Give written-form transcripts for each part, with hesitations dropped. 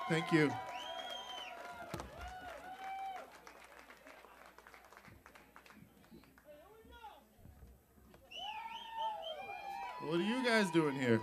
Thank you. What are you guys doing here?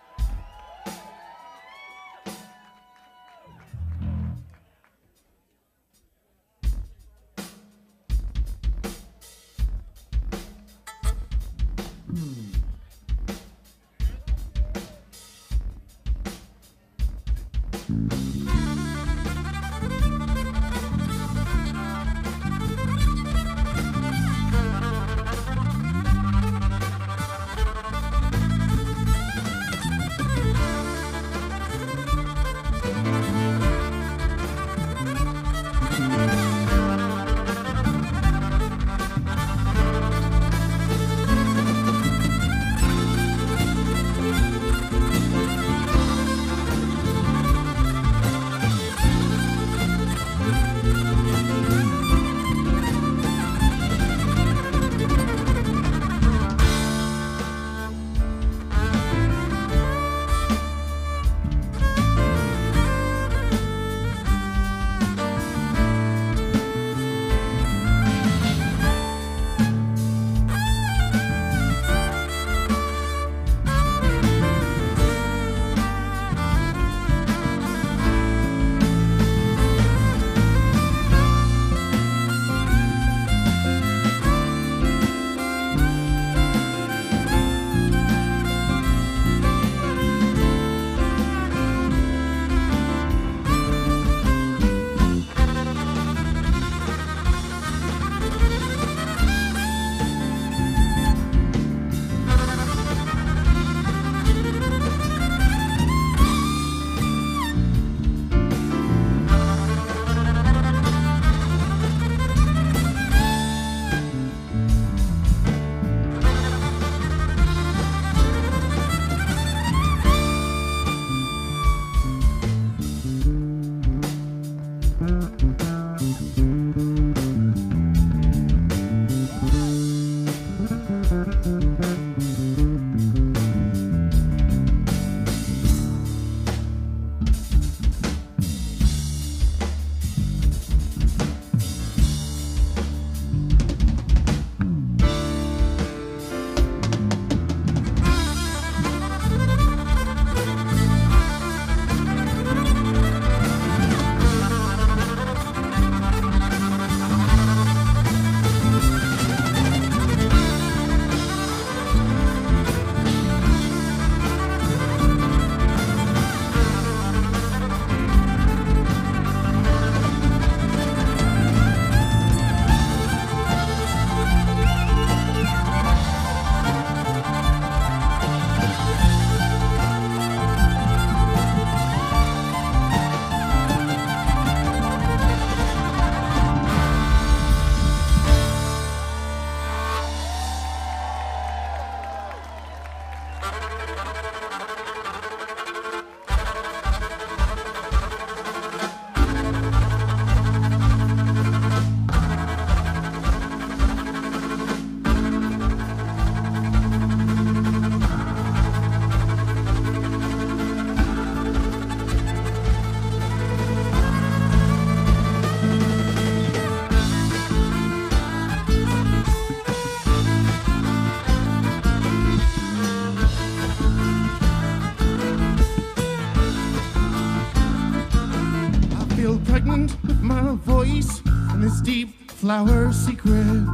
Flower secret.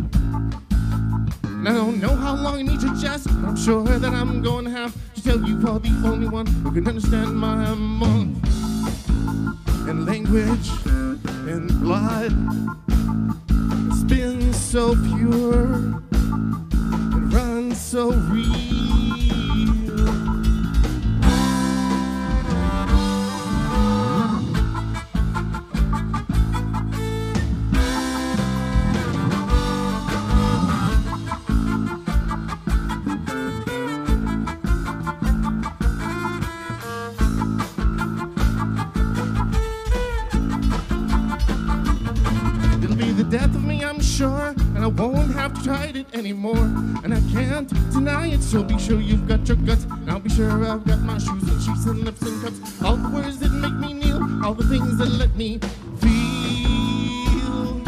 And I don't know how long I need to just, but I'm sure that I'm going to have to tell you you're the only one who can understand my month. And language and blood, it's been so pure, it runs so real. death of me, I'm sure, and I won't have to try it anymore. And I can't deny it, so be sure you've got your guts. And I'll be sure I've got my shoes and sheets and lips and cups. All the words that make me kneel, all the things that let me feel.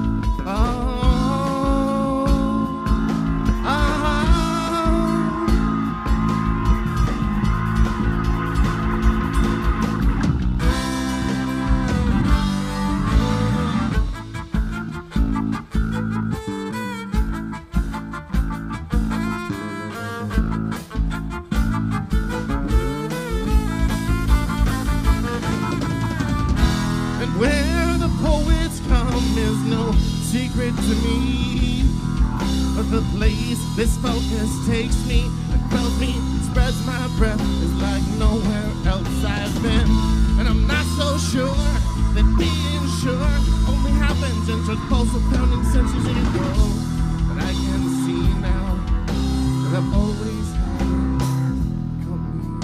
Where the poets come is no secret to me. But the place this focus takes me and fills me, spreads my breath, is like nowhere else I've been. And I'm not so sure that being sure only happens in just pulse of pounding senses in your world. But I can see now that I've always had company.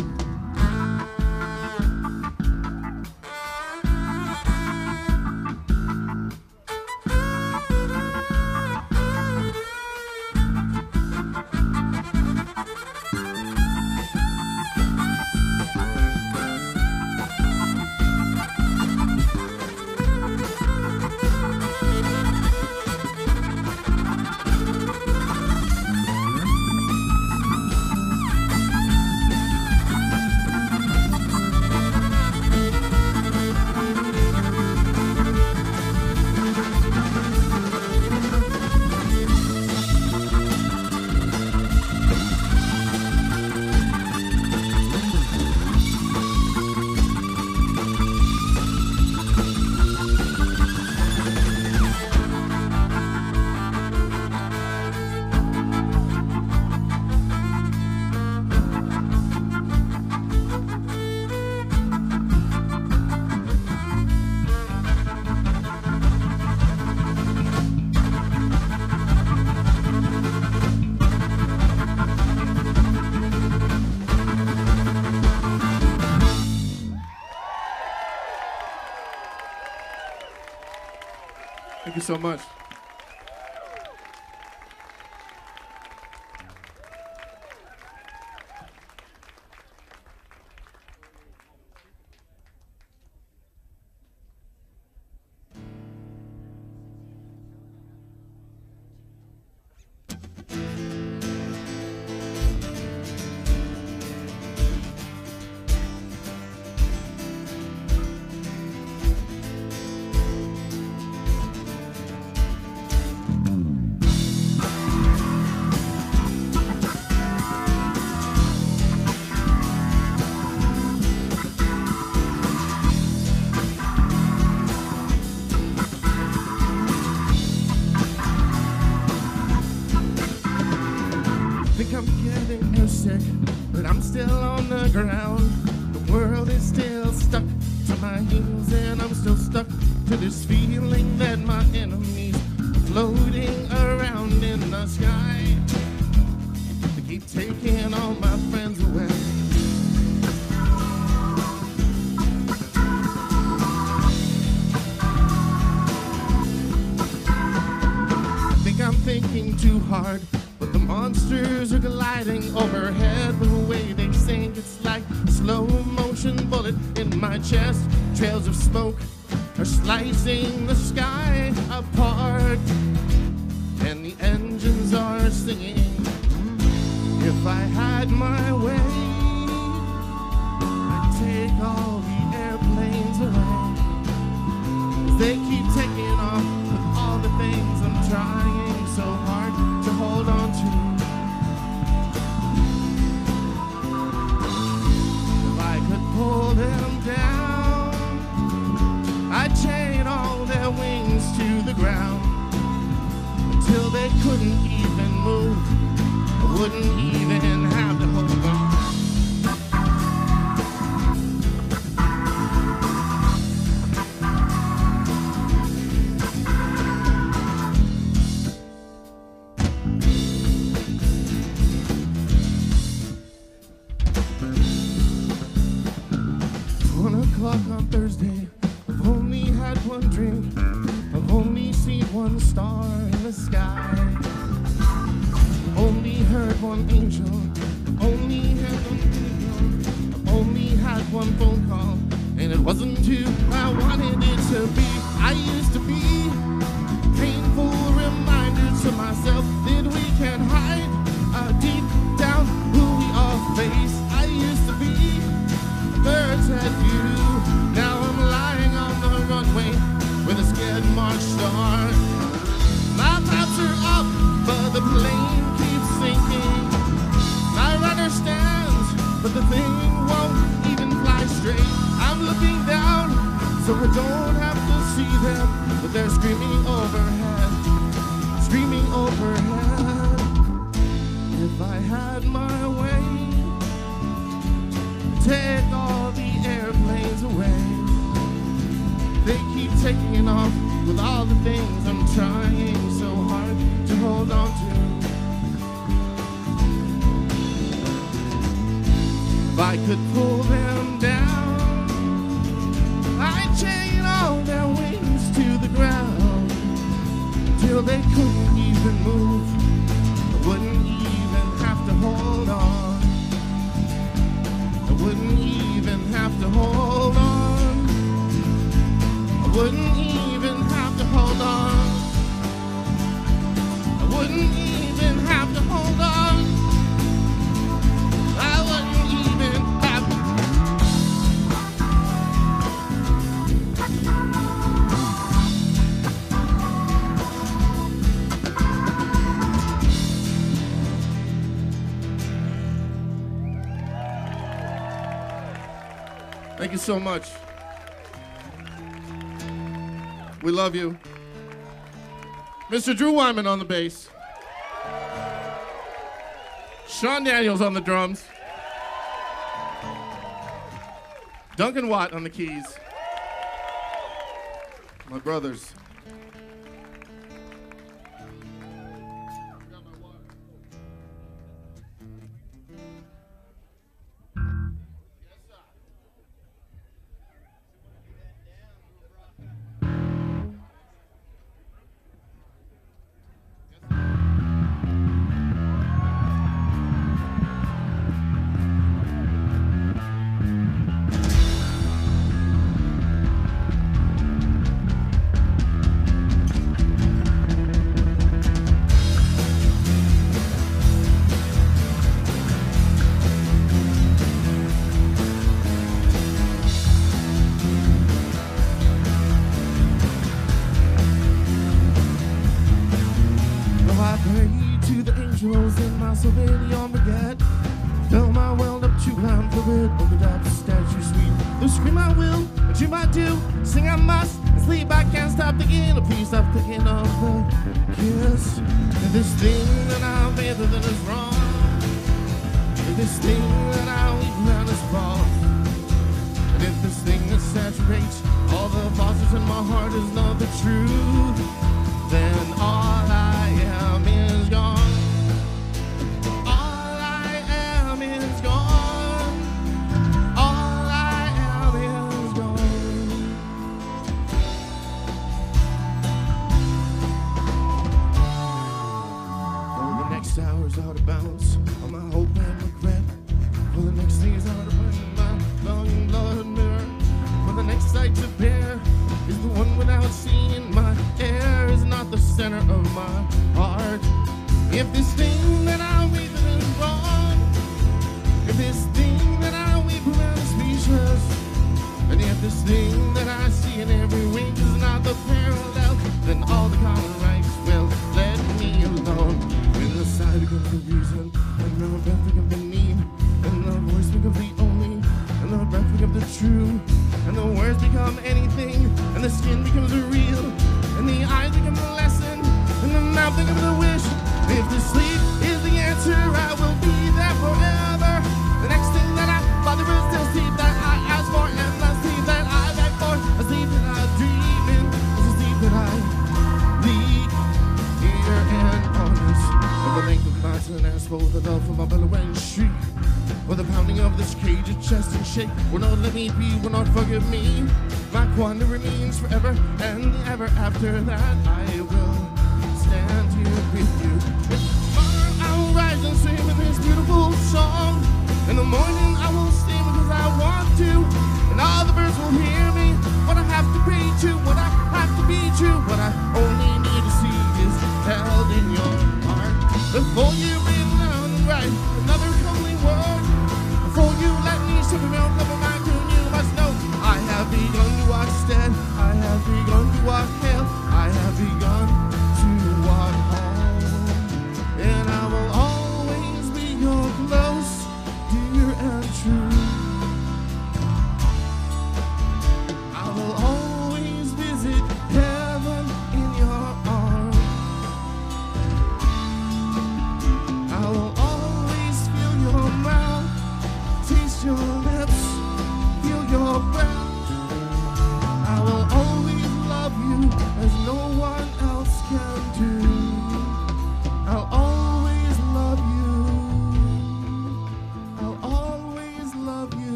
Thank you so much. But I'm still on the ground. The world is still stuck to my heels, and I'm still stuck to this feeling that my enemies are floating around in the sky. They keep taking all my friends away. I think I'm thinking too hard. But the monsters are gliding overhead. The way they sink, it's like a slow motion bullet in my chest. Trails of smoke are slicing the sky apart, and the engines are singing. If I had my way, I'd take all the airplanes away. 'Cause they keep taking off with all the things I'm trying so hard to hold on to. If I could pull them down, I'd chain all their wings to the ground until they couldn't even move. I wouldn't even have to hold on. On Thursday, I've only had one drink, I've only seen one star in the sky. Only heard one angel, only had one angel, only had one phone call, and it wasn't who I wanted it to be. I used to be painful reminders to myself that we can't hide deep down who we all face. I used to be birds at you. Now I'm lying on the runway with a scared March star. My thoughts are up, but the plane keeps sinking. My rudder stands, but the thing won't even fly straight. I'm looking down, so I don't have to see them, but they're screaming overhead, screaming overhead. If I had my way, take all the airplanes away. They keep taking off with all the things I'm trying so hard to hold on to. If I could pull them down, I'd chain all their wings to the ground till they couldn't even move. I wouldn't even have to hold on. I wouldn't even have to hold on. I wouldn't even have to hold on. I wouldn't even have to hold on. I wouldn't even have to. Thank you so much. We love you. Mr. Drew Wyman on the bass. Sean Daniels on the drums. Duncan Watt on the keys. My brothers. In my Sylvania on baguette, fill my well up to I'm fluid, opened up statue sweet. The scream I will, a dream I do, sing I must, and sleep I can't stop thinking. Please stop thinking of the kiss. And this thing that I've made that is wrong, and this thing that I leave around is false. And if this thing that saturates all the voices in my heart is not the truth, then all I am is gone. Hours out of bounds on my hope and regret. For the next thing is out of my longing blood mirror. For the next sight to bear is the one without seeing. My air is not the center of my heart. If this thing that I weep is wrong, if this thing that I weep around is speechless, and if this thing that I see in every wink is not the parallel, then all the common rights will let me alone. The side becomes the reason, and the breath becomes the need, and the voice becomes the only, and the breath becomes the true, and the words become anything, and the skin becomes the real, and the eyes become the lesson, and the mouth becomes the wish. If the sleep is the answer, I will be there forever. The next thing that I bother is the sleep that I ask for, and the sleep that I beg for, a sleep that I dream in, is a sleep that I lead here and honest. The length of nights and asphalt, the love for my bellow and shriek. For the pounding of this cage, a chest and shake. Will not let me be, will not forgive me. My quandary means forever and ever after that I will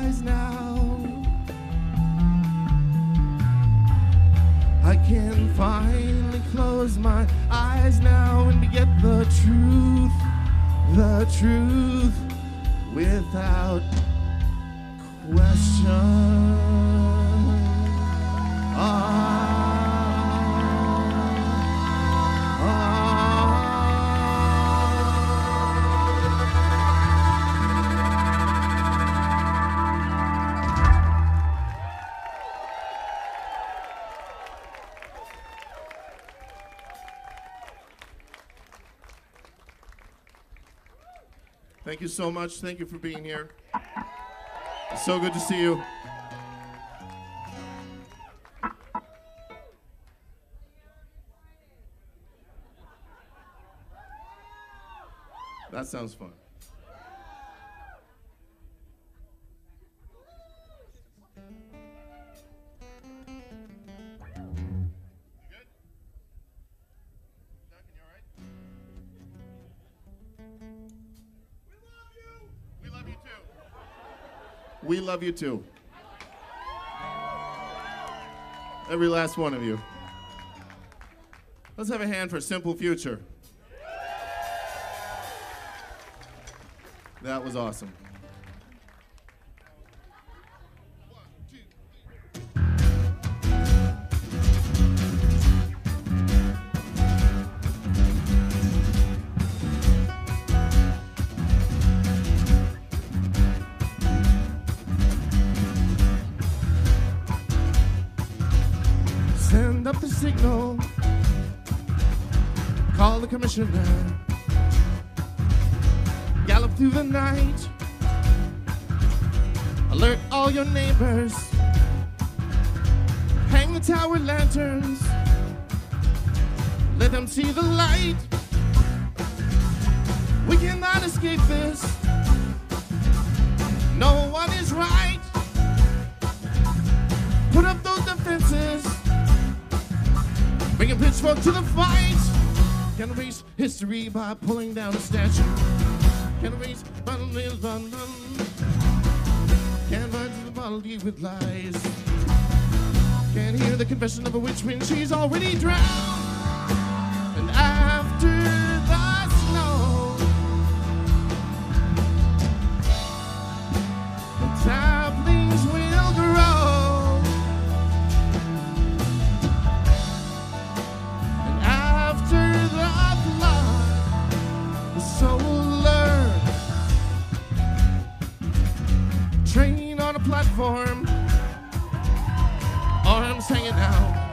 eyes now. I can finally close my eyes now and get the truth without question. Thank you so much. Thank you for being here. It's so good to see you. That sounds fun. We love you too. Every last one of you. Let's have a hand for Simple Future. That was awesome. Send up the signal, call the commissioner, gallop through the night, alert all your neighbors, hang the tower lanterns, let them see the light. We cannot escape this, no one is right. Put up those defenses, bring a pitchfork to the fight. Can erase history by pulling down a statue. Can erase can't find the bottle deep with lies. Can't hear the confession of a witch when she's already drowned. And after the snow, the saplings will grow. Train on a platform, arms hanging out,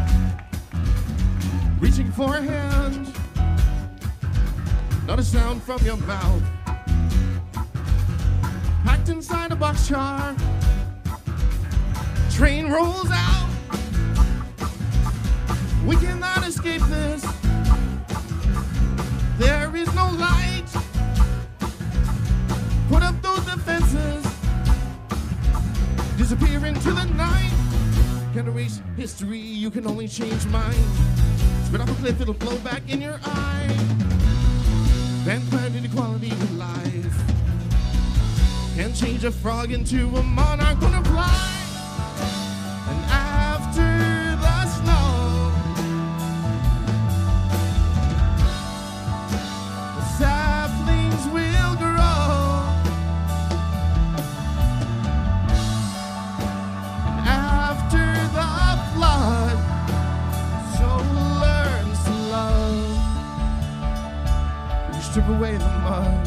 reaching for a hand, not a sound from your mouth. Packed inside a boxcar, train rolls out. We cannot escape this, there is no light. Put up those defenses, disappear into the night. Can't erase history, you can only change mind. Spit off a cliff, it'll blow back in your eye. Vampire inequality with life. Can't change a frog into a monarch gonna fly. And after the snow, the saplings will grow. Strip away the mud.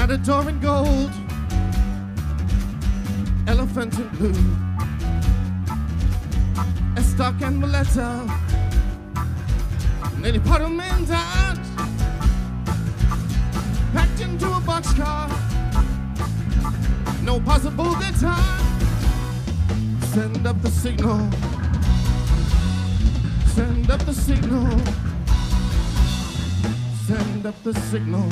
matador in gold, elephant in blue, Estoc and Valletta, Lady Potterman dance, packed into a boxcar, no possible good time. Send up the signal, send up the signal, send up the signal.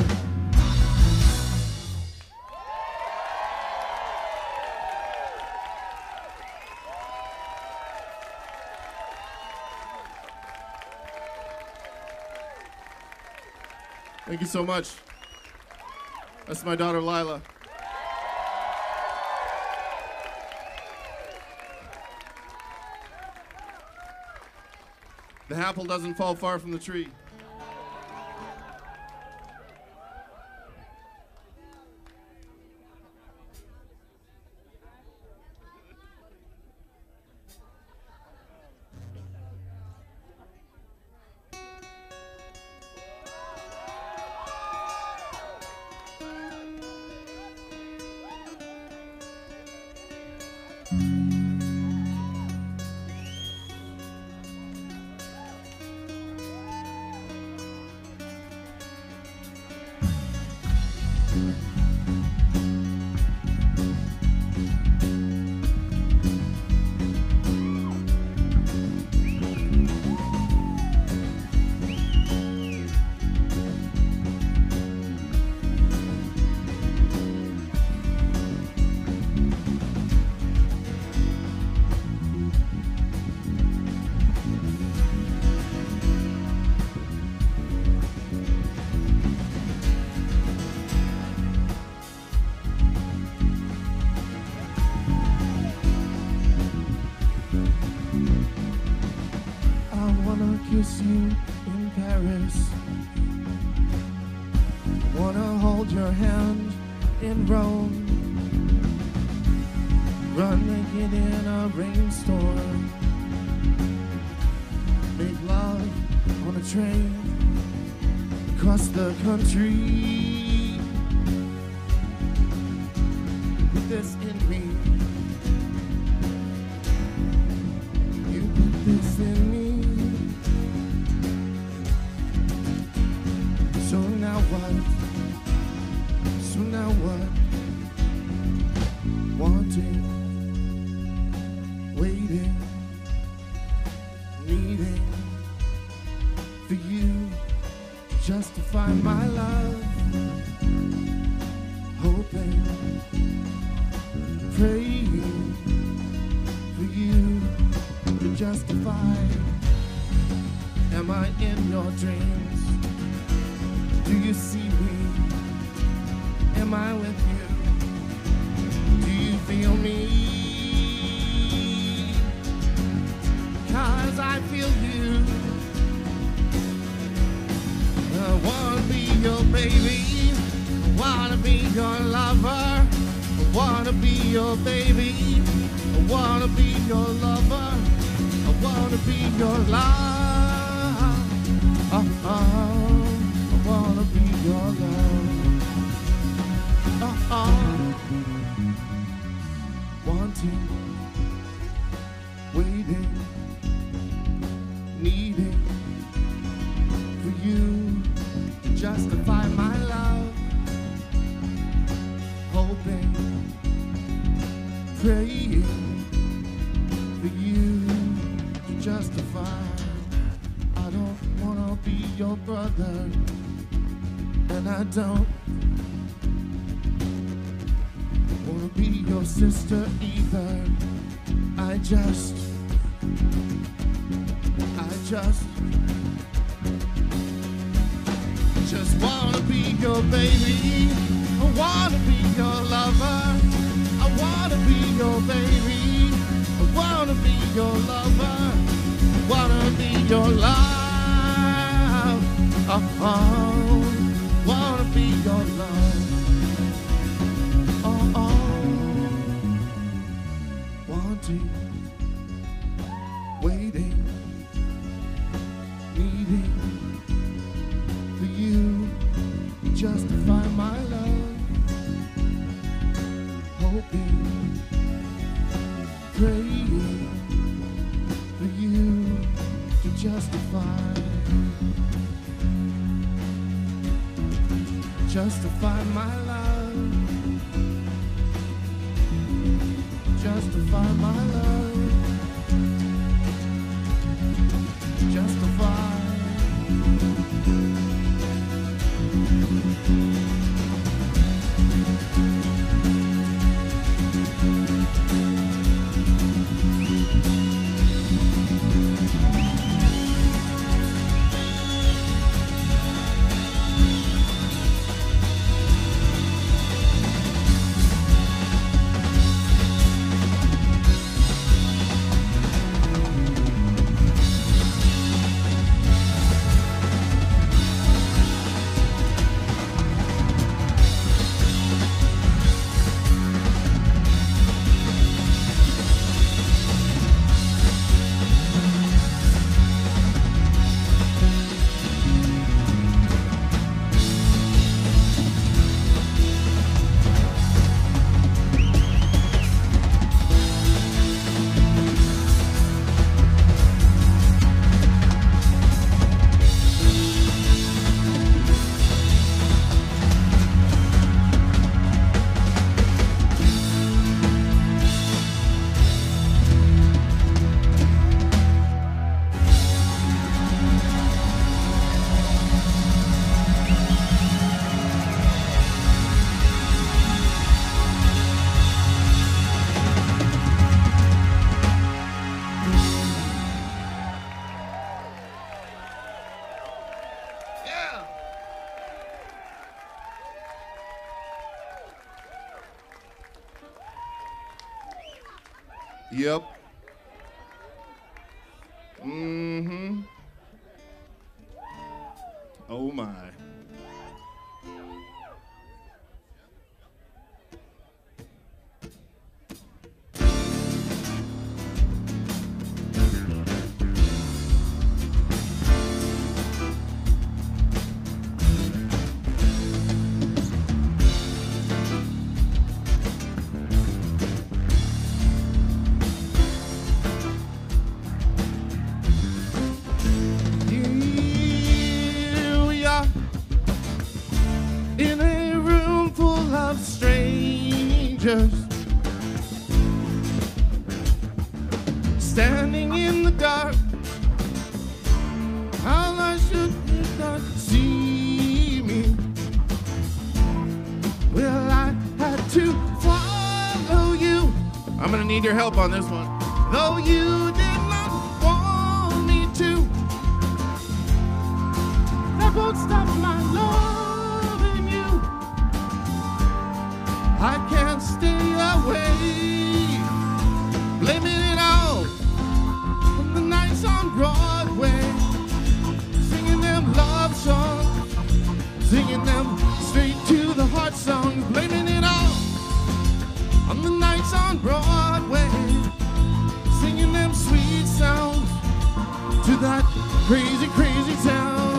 Thank you so much. That's my daughter, Lila. The apple doesn't fall far from the tree. kiss you in Paris. Wanna hold your hand in Rome. Run naked in a rainstorm. Make love on a train across the country. Put this in me. You put this in me. So now what? So now what? Wanting, waiting, needing for you to justify my love. Hoping, praying for you to justify. Am I in your dreams? Do you see me? Am I with you? Do you feel me? 'Cause I feel you. I wanna be your baby. I wanna be your lover. I wanna be your baby. I wanna be your lover. I wanna be your love. I wanna be your love. Wanting, waiting, needing for you to justify my love. Hoping, praying for you to justify. I don't wanna be your brother, and I don't wanna be your sister either. I just wanna be your baby. I wanna be your lover. I wanna be your baby. I wanna be your lover. I wanna be your love. Wanna be your love. Wanting, waiting, needing for you to justify my love. Justify my love. Justify my love. Justify. Yep. Mm-hmm. Oh my. Standing in the dark, how I should you not see me? Well, I had to follow you. I'm gonna need your help on this one. Though you did not want me to, that won't stop my loving you. I can't stay away, blaming it all on the nights on Broadway, singing them love songs, singing them straight to the heart songs, blaming it all on the nights on Broadway, singing them sweet sounds to that crazy, crazy town.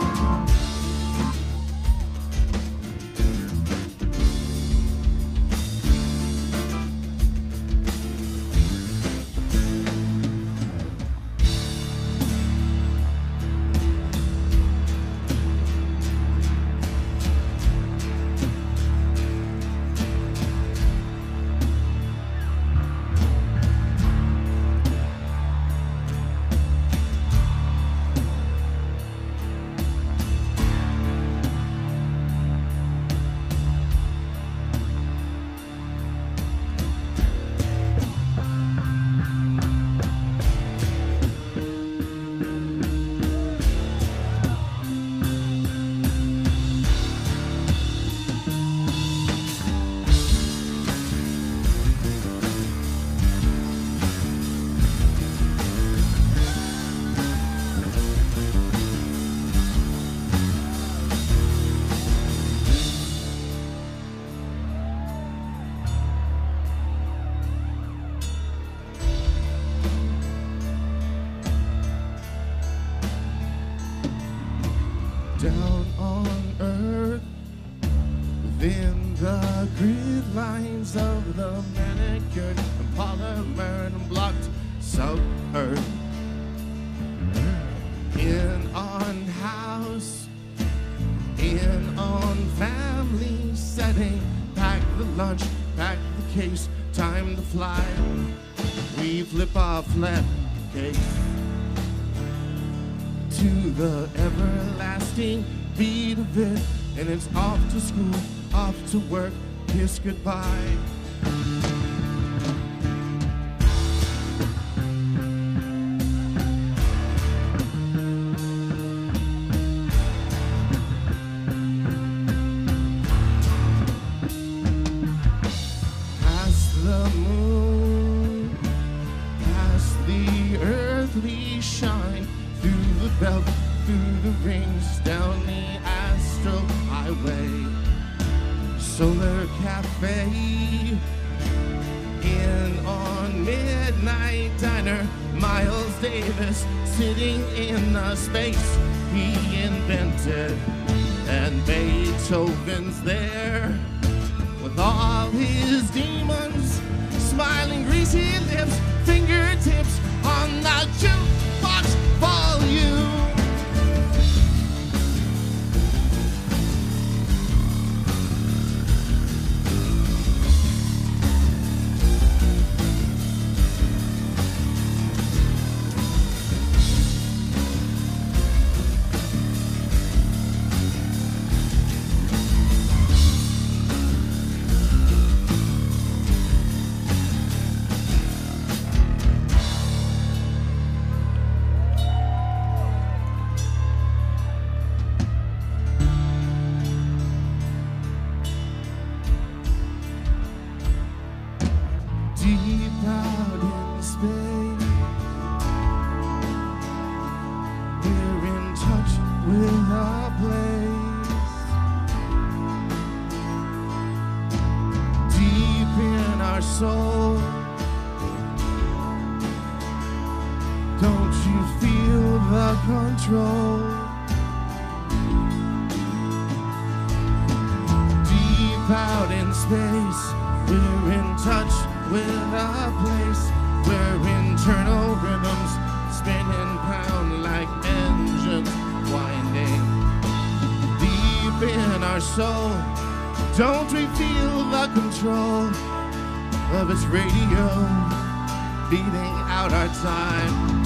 Down on earth, within the grid lines of the manicured and polymered and blocked South Earth. in on house, in on family setting. Pack the lunch, pack the case, time to fly. We flip our flat case to the everlasting beat of it, and it's off to school, off to work, kiss goodbye. Past the moon, past the earthly shine, through the belt, through the rings, down the astral highway. Solar Cafe, in on Midnight Diner. Miles Davis sitting in the space he invented, and Beethoven's there with all his demons, smiling greasy lips, fingertips on the jukebox volume. Deep out in space, we're in touch with our place. Deep in our soul, don't you feel the control? Deep out in space, we're in touch with a place where internal rhythms spin and pound like engines winding. Deep in our soul, don't we feel the control of its radio beating out our time?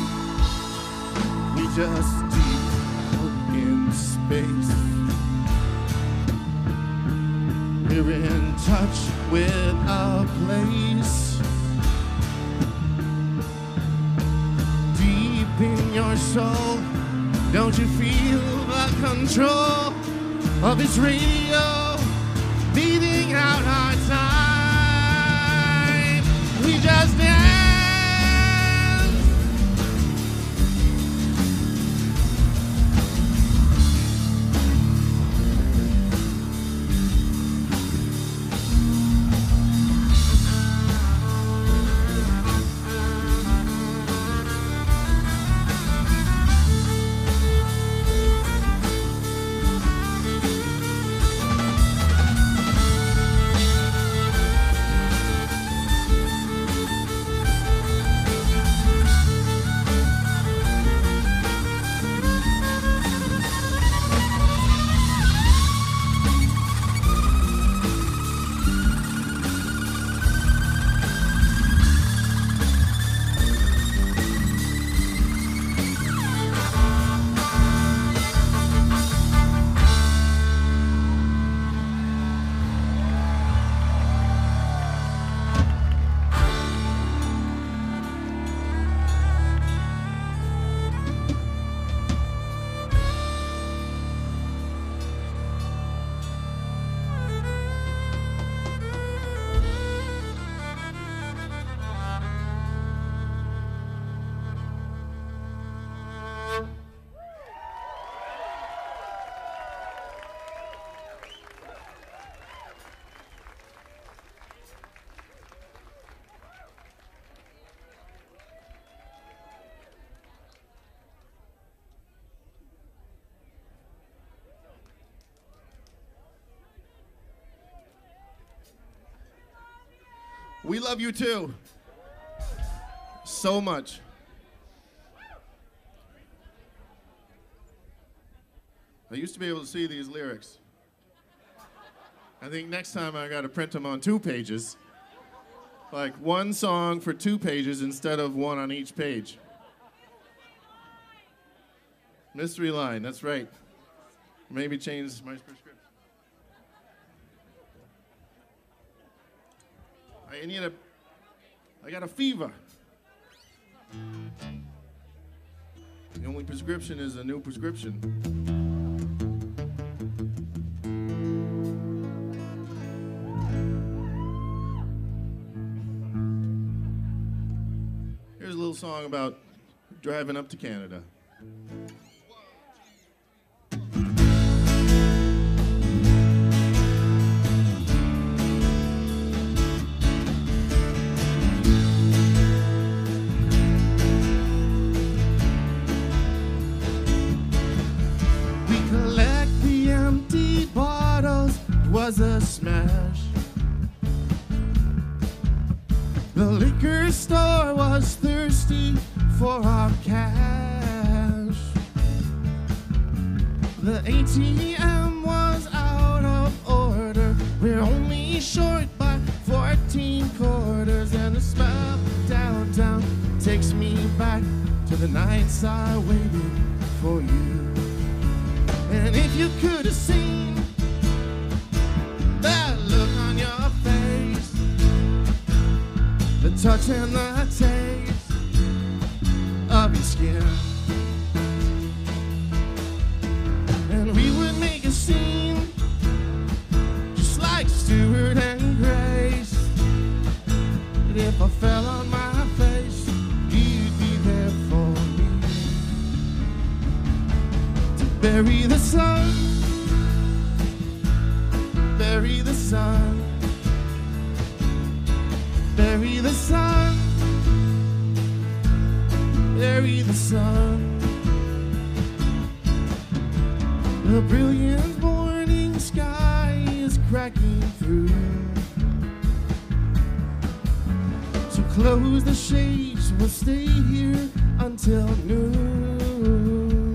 We just deep out in space, we're in touch with a place. Deep in your soul, don't you feel the control of its radio beating out our time? We just dance. We love you too. So much. I used to be able to see these lyrics. I think next time I got to print them on 2 pages. Like 1 song for 2 pages instead of 1 on each page. Mystery line, that's right. Maybe change my prescription. I got a fever. The only prescription is a new prescription. Here's a little song about driving up to Canada. Was a smash. The liquor store was thirsty for our cash. The ATM was out of order. We're only short by 14 quarters, and the smell downtown takes me back to the nights I waited for you. And if you could have seen that look on your face, the touch and the taste of your skin, and we would make a scene just like Stewart and Grace. And if I fell on my face, you'd be there for me to bury the sun. Bury the sun, bury the sun, bury the sun. The brilliant morning sky is cracking through. So close the shades, we'll stay here until noon.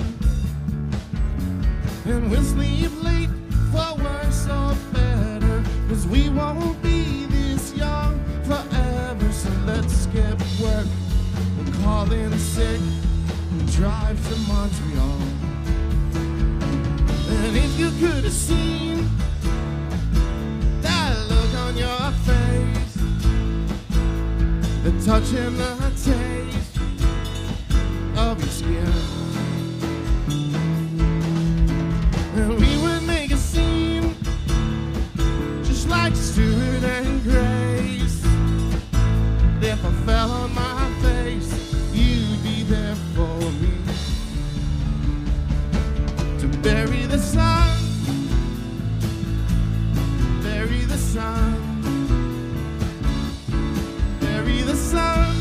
And we'll sleep late for worse or better, 'cause we won't be this young forever. So let's get work and call in sick and drive to Montreal. And if you could have seen that look on your face, the touch and the taste of your skin, and we would make a scene just like Stewart and Grace. If I fell on my face, you'd be there for me to bury the sun, bury the sun, bury the sun,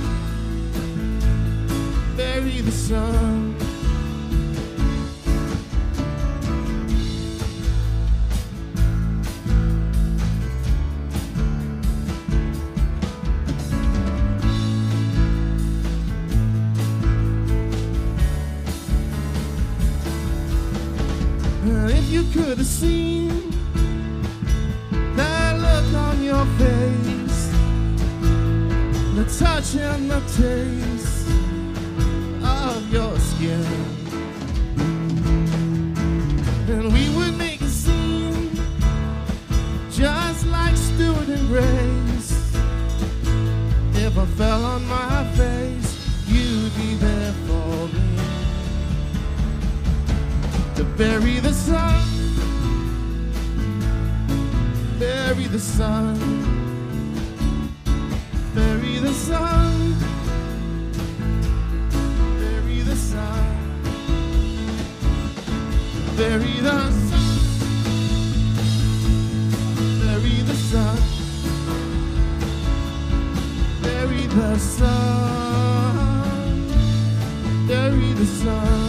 bury the sun. You could have seen that look on your face, the touch and the taste of your skin, and we would make a scene just like Stewart and Grace. If I fell on my face, you'd be there for me to bury the sun, bury the sun, bury the sun, bury the sun, bury the sun, bury the sun, bury the sun, bury the sun.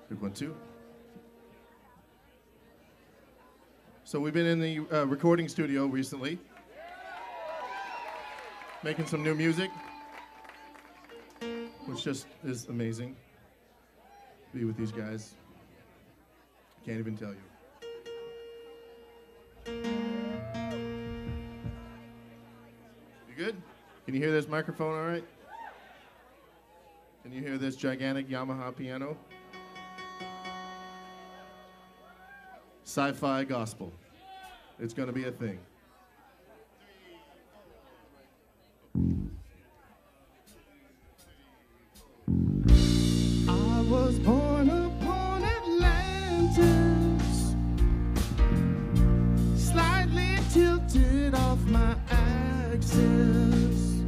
Big 1, 2. So we've been in the recording studio recently, making some new music, which just is amazing. Be with these guys. Can't even tell you. You good? Can you hear this microphone all right? Can you hear this gigantic Yamaha piano? Sci-fi gospel. It's going to be a thing. I was born upon Atlantis, slightly tilted off my axis.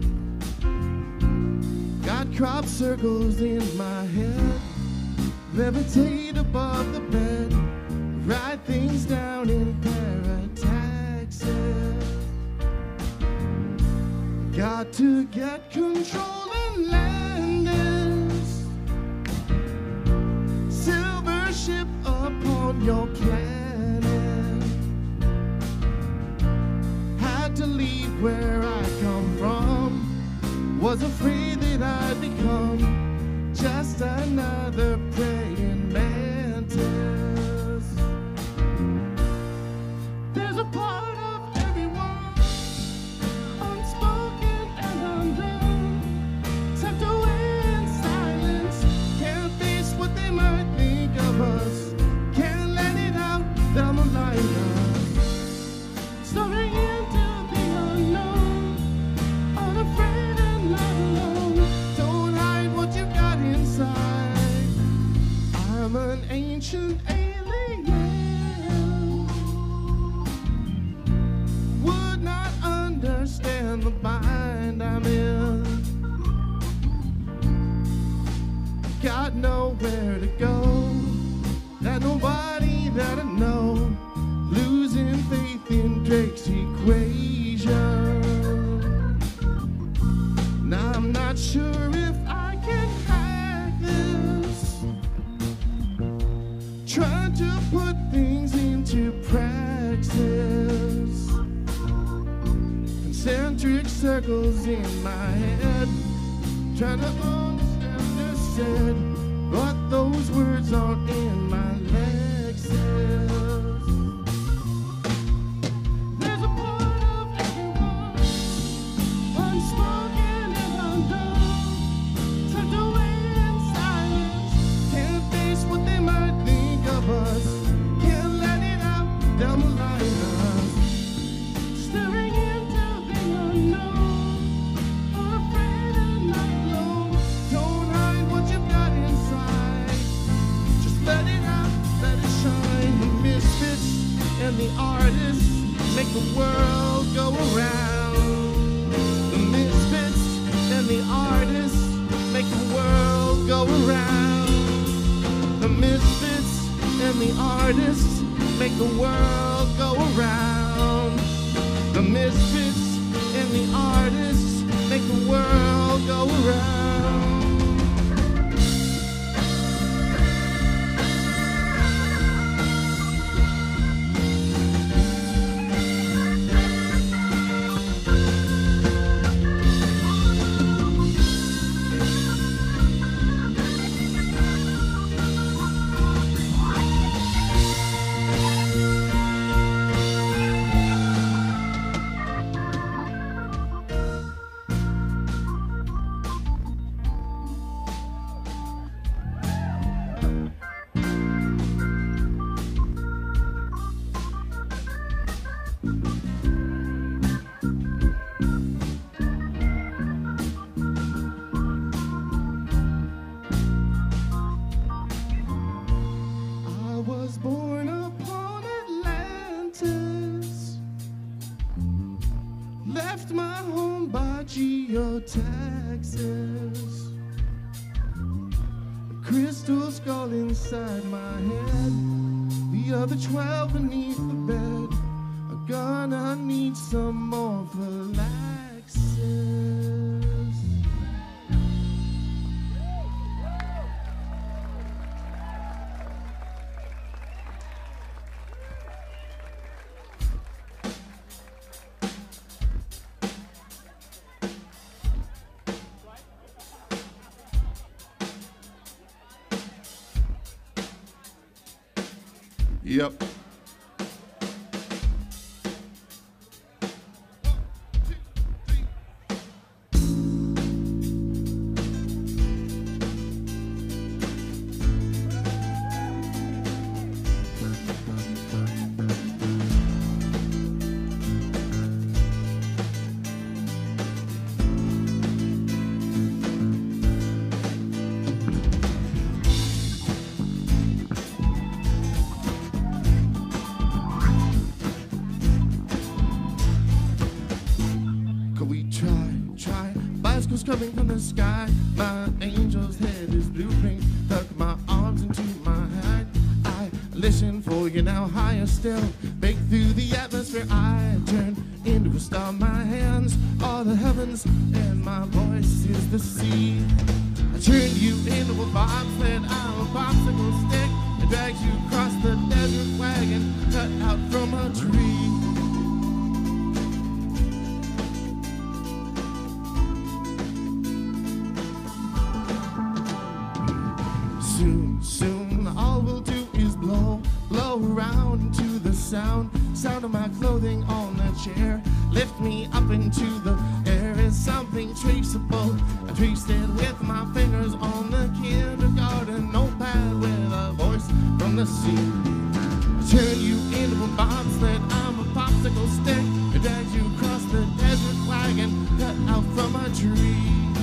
Got crop circles in my head, levitate above the bed, write things down in parataxis. Got to get control and land this silver ship upon your planet. Had to leave where I come from, was afraid that I'd become just another praying mantis. There's a part of everyone unspoken and undone, tucked away in silence, can't face what they might think of us, can't let it out down the line. Soaring into the unknown, unafraid and not alone. Don't hide what you got inside. I'm an ancient alien, would not understand the bind I'm in. Got nowhere to go, got nobody that I know, losing faith in Drake's equation. Now I'm not sure if I can hack this, trying to put things into praxis. Concentric circles in my head, trying to understand this said, but those words aren't in my lexis. There's a part of everyone unspoken and undone, tucked away in silence, can't face what they might think of us, can't let it out down the line. Staring into the unknown, unafraid and not alone. Don't hide what you've got inside, just let it out, let it shine. The misfits and the artists make the world go around. The misfits and the artists make the world go around. The misfits and the artists make the world go around. The misfits and the artists make the world go around. Geotaxis, a crystal skull inside my head, the other 12 beneath the bed. I'm gonna need some more phylaxis. Yep. Coming from the sky, my angel's head is blue-pink. Tuck my arms into my hand. I listen for you now, higher still. Break through the atmosphere, I turn into a star. My hands are the heavens, and my voice is the sea. I turn you into a bobsled, I'm a popsicle stick. It drags you across the desert wagon, cut out from a tree. Soon, all we'll do is blow around into the sound of my clothing on the chair. Lift me up into the air is something traceable. I traced it with my fingers on the kindergarten notepad with a voice from the sea. I turn you into a bobsled, I'm a popsicle stick. It drags you across the desert wagon, cut out from a tree.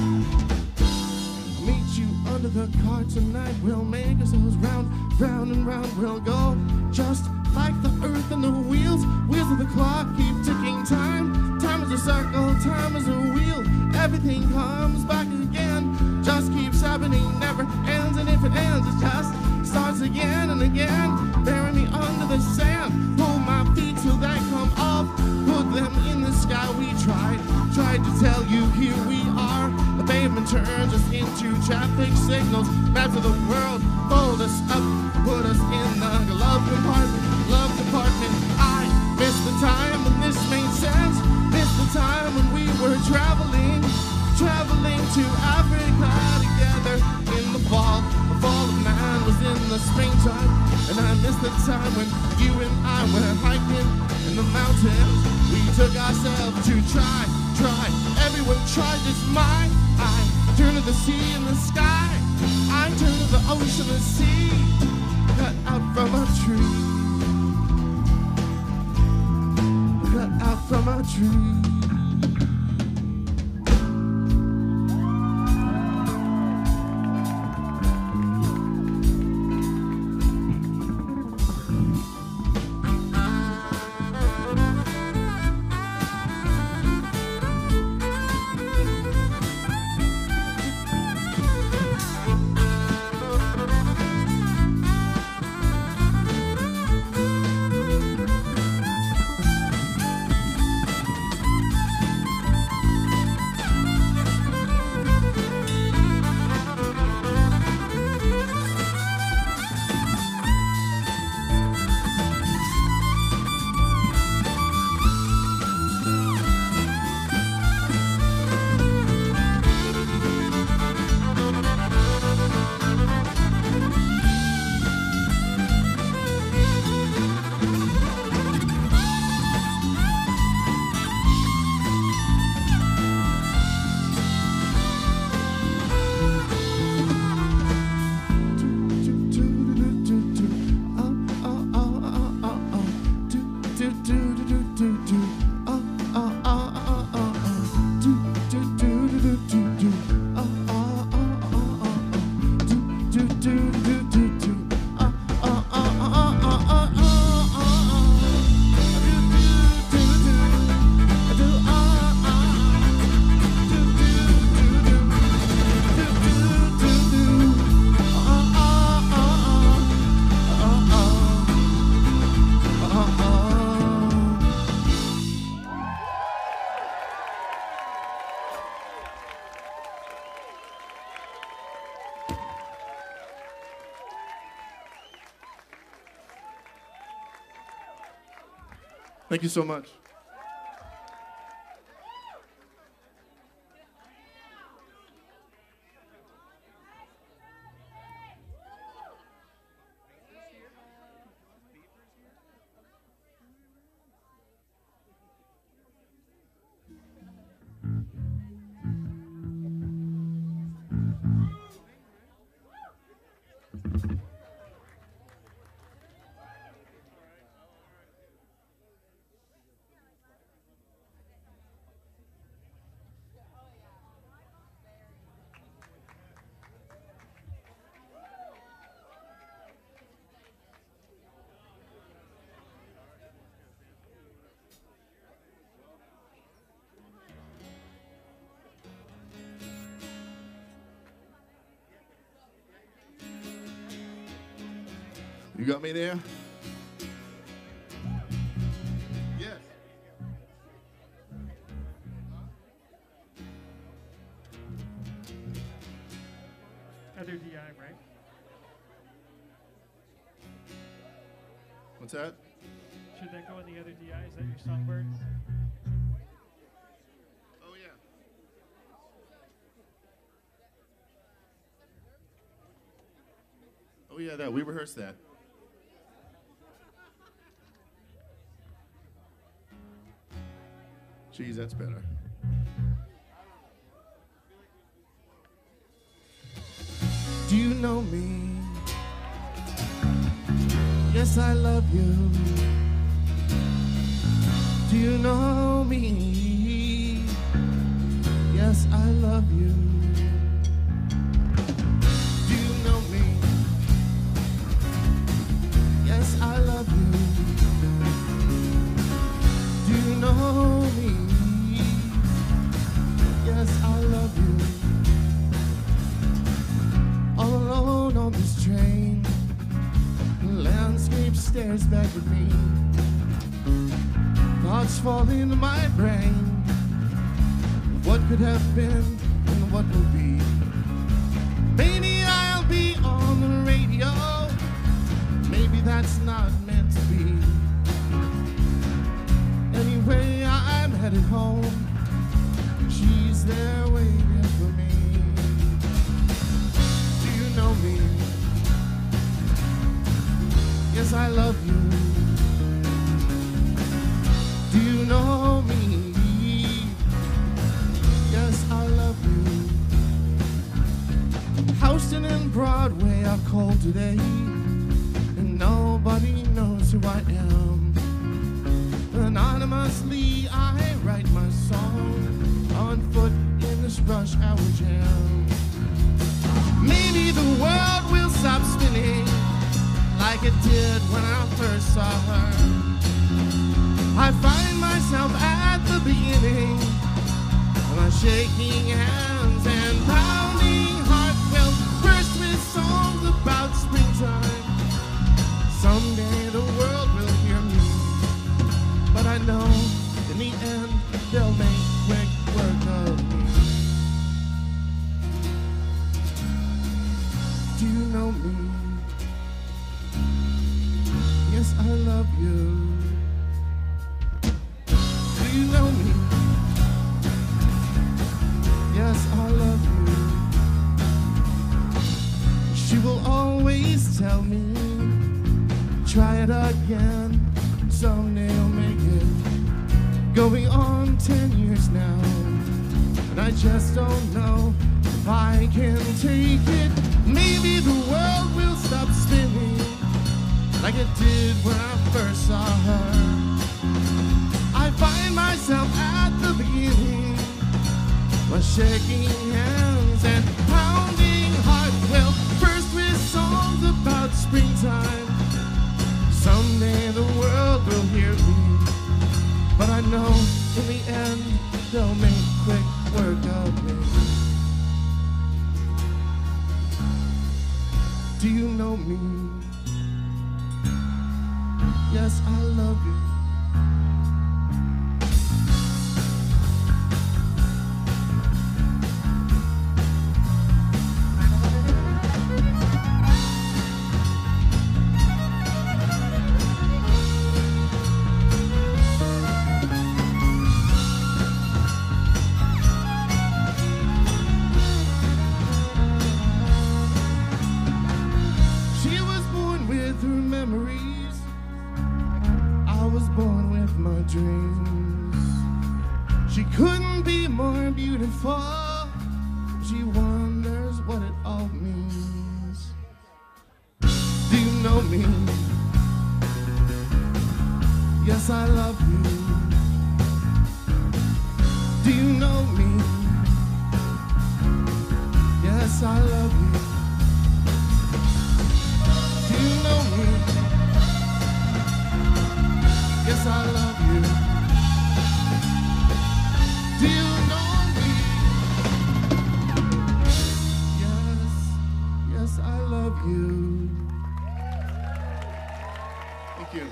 Under the car tonight, we'll make ourselves round, round and round we'll go. Just like the earth and the wheels of the clock keep ticking time. Time is a circle, time is a wheel. Everything comes back again. Just keeps happening, never ends. And if it ends, it just starts again and again. Bury me under the sand, pull my feet till they come off. Put them in the sky, we tried to tell you here we are. The pavement turns us into traffic signals. Maps of the world fold us up, put us in the glove compartment. I miss the time when this made sense. Miss the time when we were traveling to Africa together in the fall. The fall of man was in the springtime, and I miss the time when you and I were hiking in the mountains. We took ourselves to try. Everyone tried this mine. I turn to the sea and the sky. I turn to the ocean and sea. Cut out from a tree. Cut out from a tree. Thank you so much. You got me there? Yes. Other DI, right? What's that? Should that go in the other DI? Is that your songbird? Oh, yeah. Oh, yeah, that. We rehearsed that. Geez, that's better. Do you know me? Yes, I love you. Do you know me? Yes, I love you. Do you know me? Yes, I love you. Do you know me? Yes, I love you. All alone on this train, the landscape stares back at me. Thoughts fall into my brain. What could have been and what will be. Maybe I'll be on the radio. Maybe that's not meant to be. Anyway, I'm headed home. She's there waiting for me. Do you know me? Yes, I love you. Do you know me? Yes, I love you. Houston and Broadway are cold today, and nobody knows who I am. Anonymously, I write my song on foot in this rush hour jam. Maybe the world will stop spinning like it did when I first saw her. I find myself at the beginning, my shaking hands and pounding heart will burst with songs about springtime. Someday the world will hear me, but I know in the end they'll make quick work of me. Do you know me? Yes, I love you. Do you know me? Yes, I love you. She will always tell me, try it again, someday you'll make it. Going on 10 years now, and I just don't know if I can take it. Maybe the world will stop spinning like it did when I first saw her. I find myself at the beginning, my shaking hands and pounding heart will burst with songs about springtime. Someday the world will hear me, but I know in the end they'll make quick work of me. Do you know me? Yes, I love you. She couldn't be more beautiful. She wonders what it all means. me? Yes, I love you. Do you know me? Yes, I love you. Do you know me? Yes, I love you. Do you know me? Yes, yes, I love you. Thank you.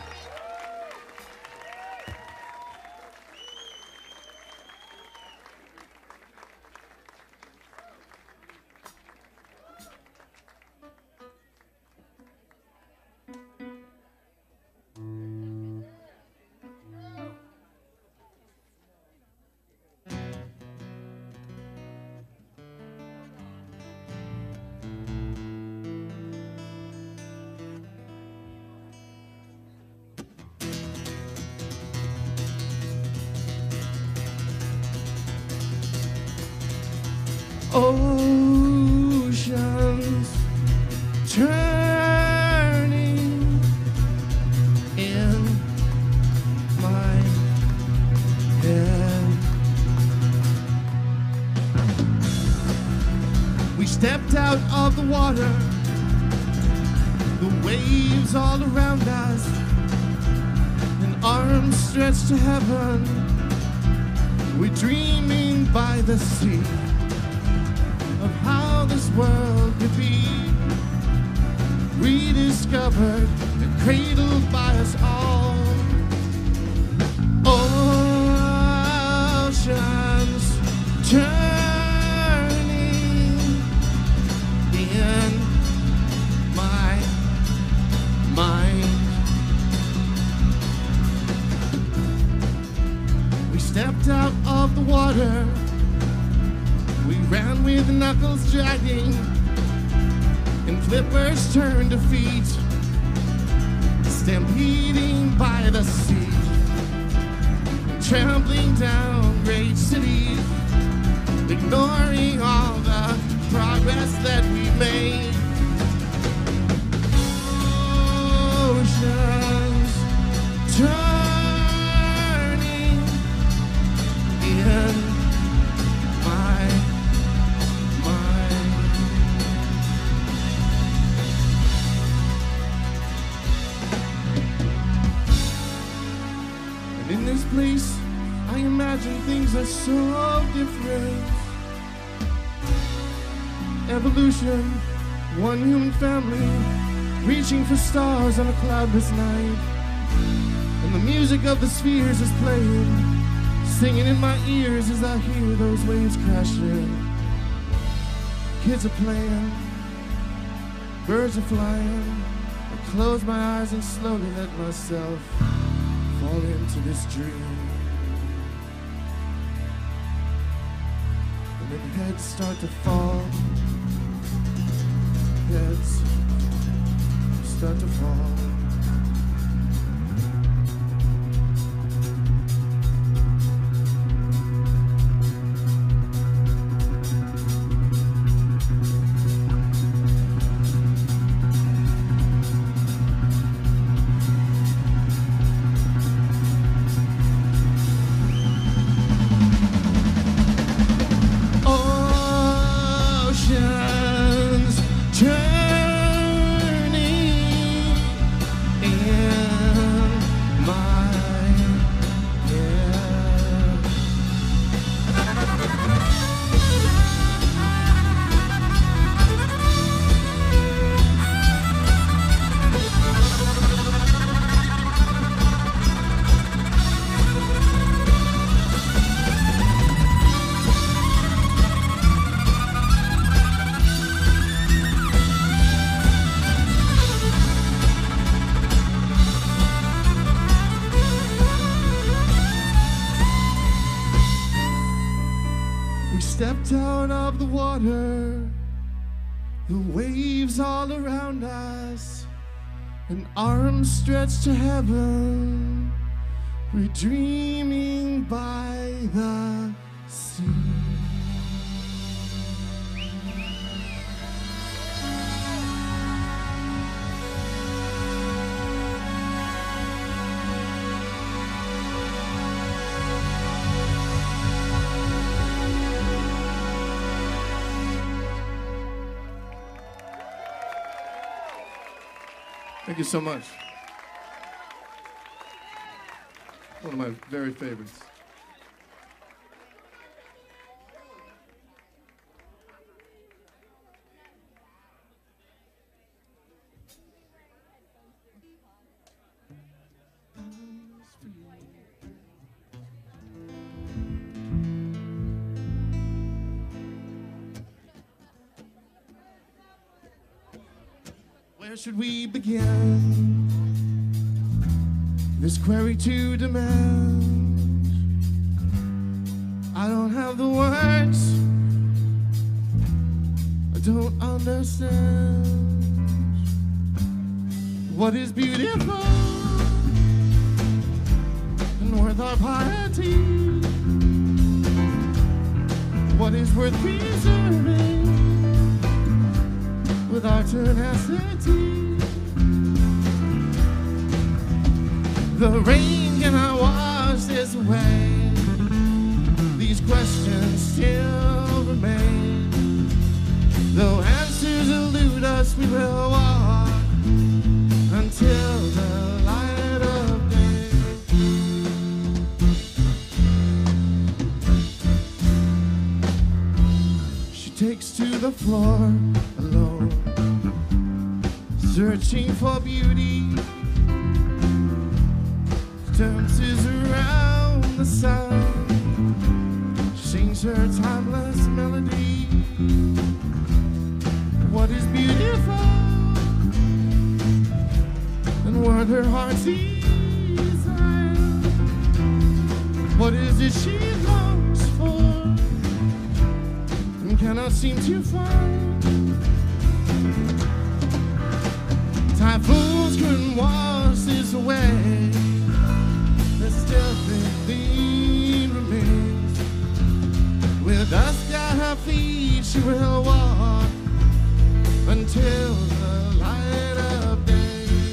Oceans turning in my head. We stepped out of the water, the waves all around us, and arms stretched to heaven. We're dreaming by the sea of how this world could be, rediscovered and cradled by us all. Oceans turning in my mind. We stepped out of the water, we ran with knuckles dragging, and flippers turned to feet, stampeding by the sea, trampling down great cities, ignoring all the progress that we made. Oceans turning in my mind. And in this place, I imagine things are so different. Evolution, one human family, reaching for stars on a cloudless night. And the music of the spheres is playing, singing in my ears as I hear those waves crashing. Kids are playing, birds are flying. I close my eyes and slowly let myself fall into this dream. And then heads start to fall, heads start to fall. Oceans turning in my head. We stepped out of the water, the waves all around us, and arms stretched to heaven. We're dreaming by the sea. Thank you so much. One of my very favorites. Where should we begin? This query to demand. I don't have the words. I don't understand what is beautiful and worth our piety. What is worth preserving with our tenacity. The rain cannot wash this away. These questions still remain. Though answers elude us, we will walk until the light of day. She takes to the floor alone, searching for beauty. Dances around the sun. She sings her timeless melody. What is beautiful and what her heart desires? What is it she longs for and cannot seem to find? Typhoons couldn't wash this away. Still thing remains. With dust at her feet, she will walk until the light of day.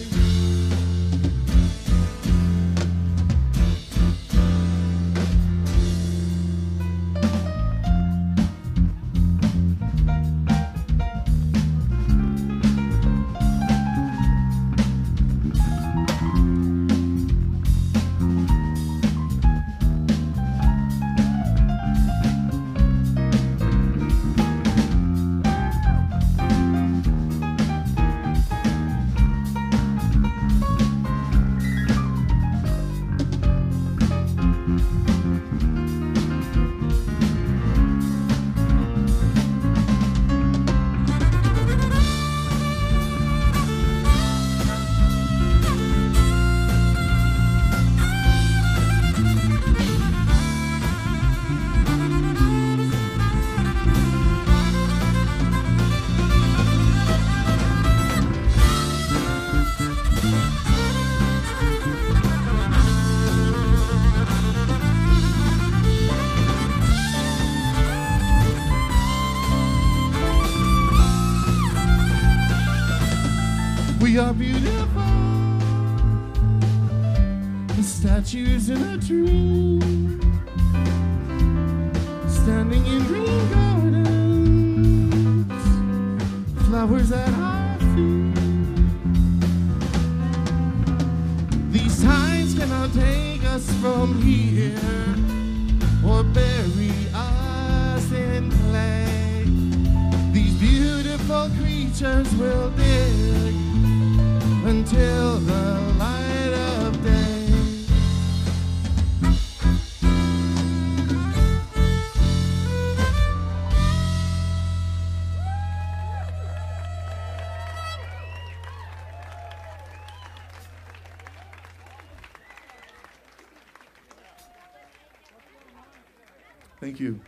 We are beautiful, the statues in a dream, standing in green gardens, flowers at our feet. These tides cannot take us from here or bury us in clay. These beautiful creatures will dig until the light of day. Thank you.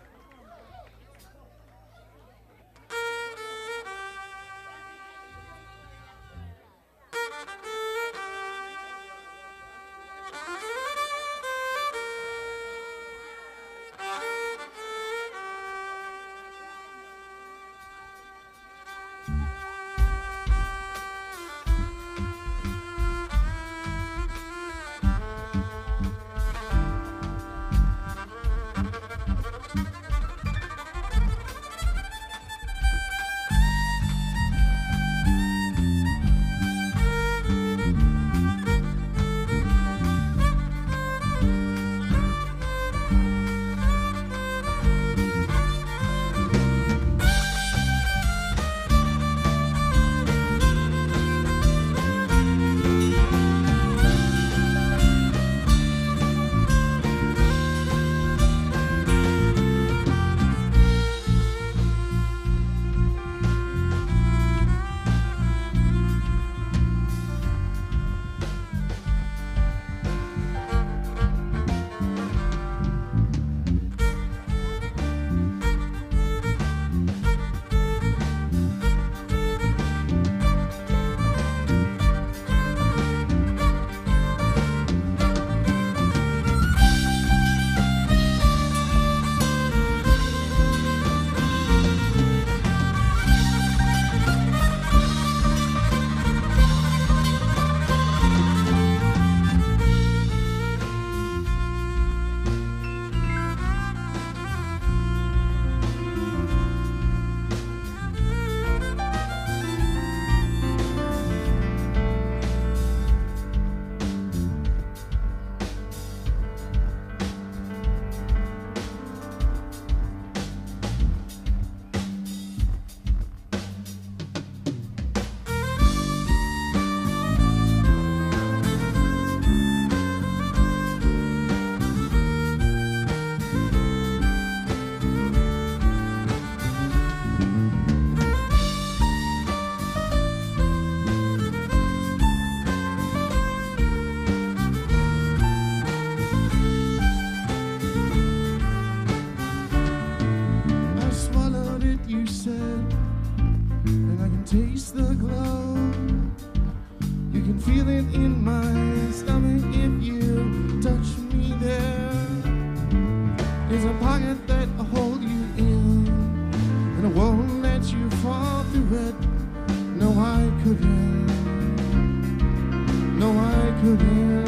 feel it in my stomach if you touch me there. There's a pocket that will hold you in, and it won't let you fall through it. No, I couldn't. No, I couldn't.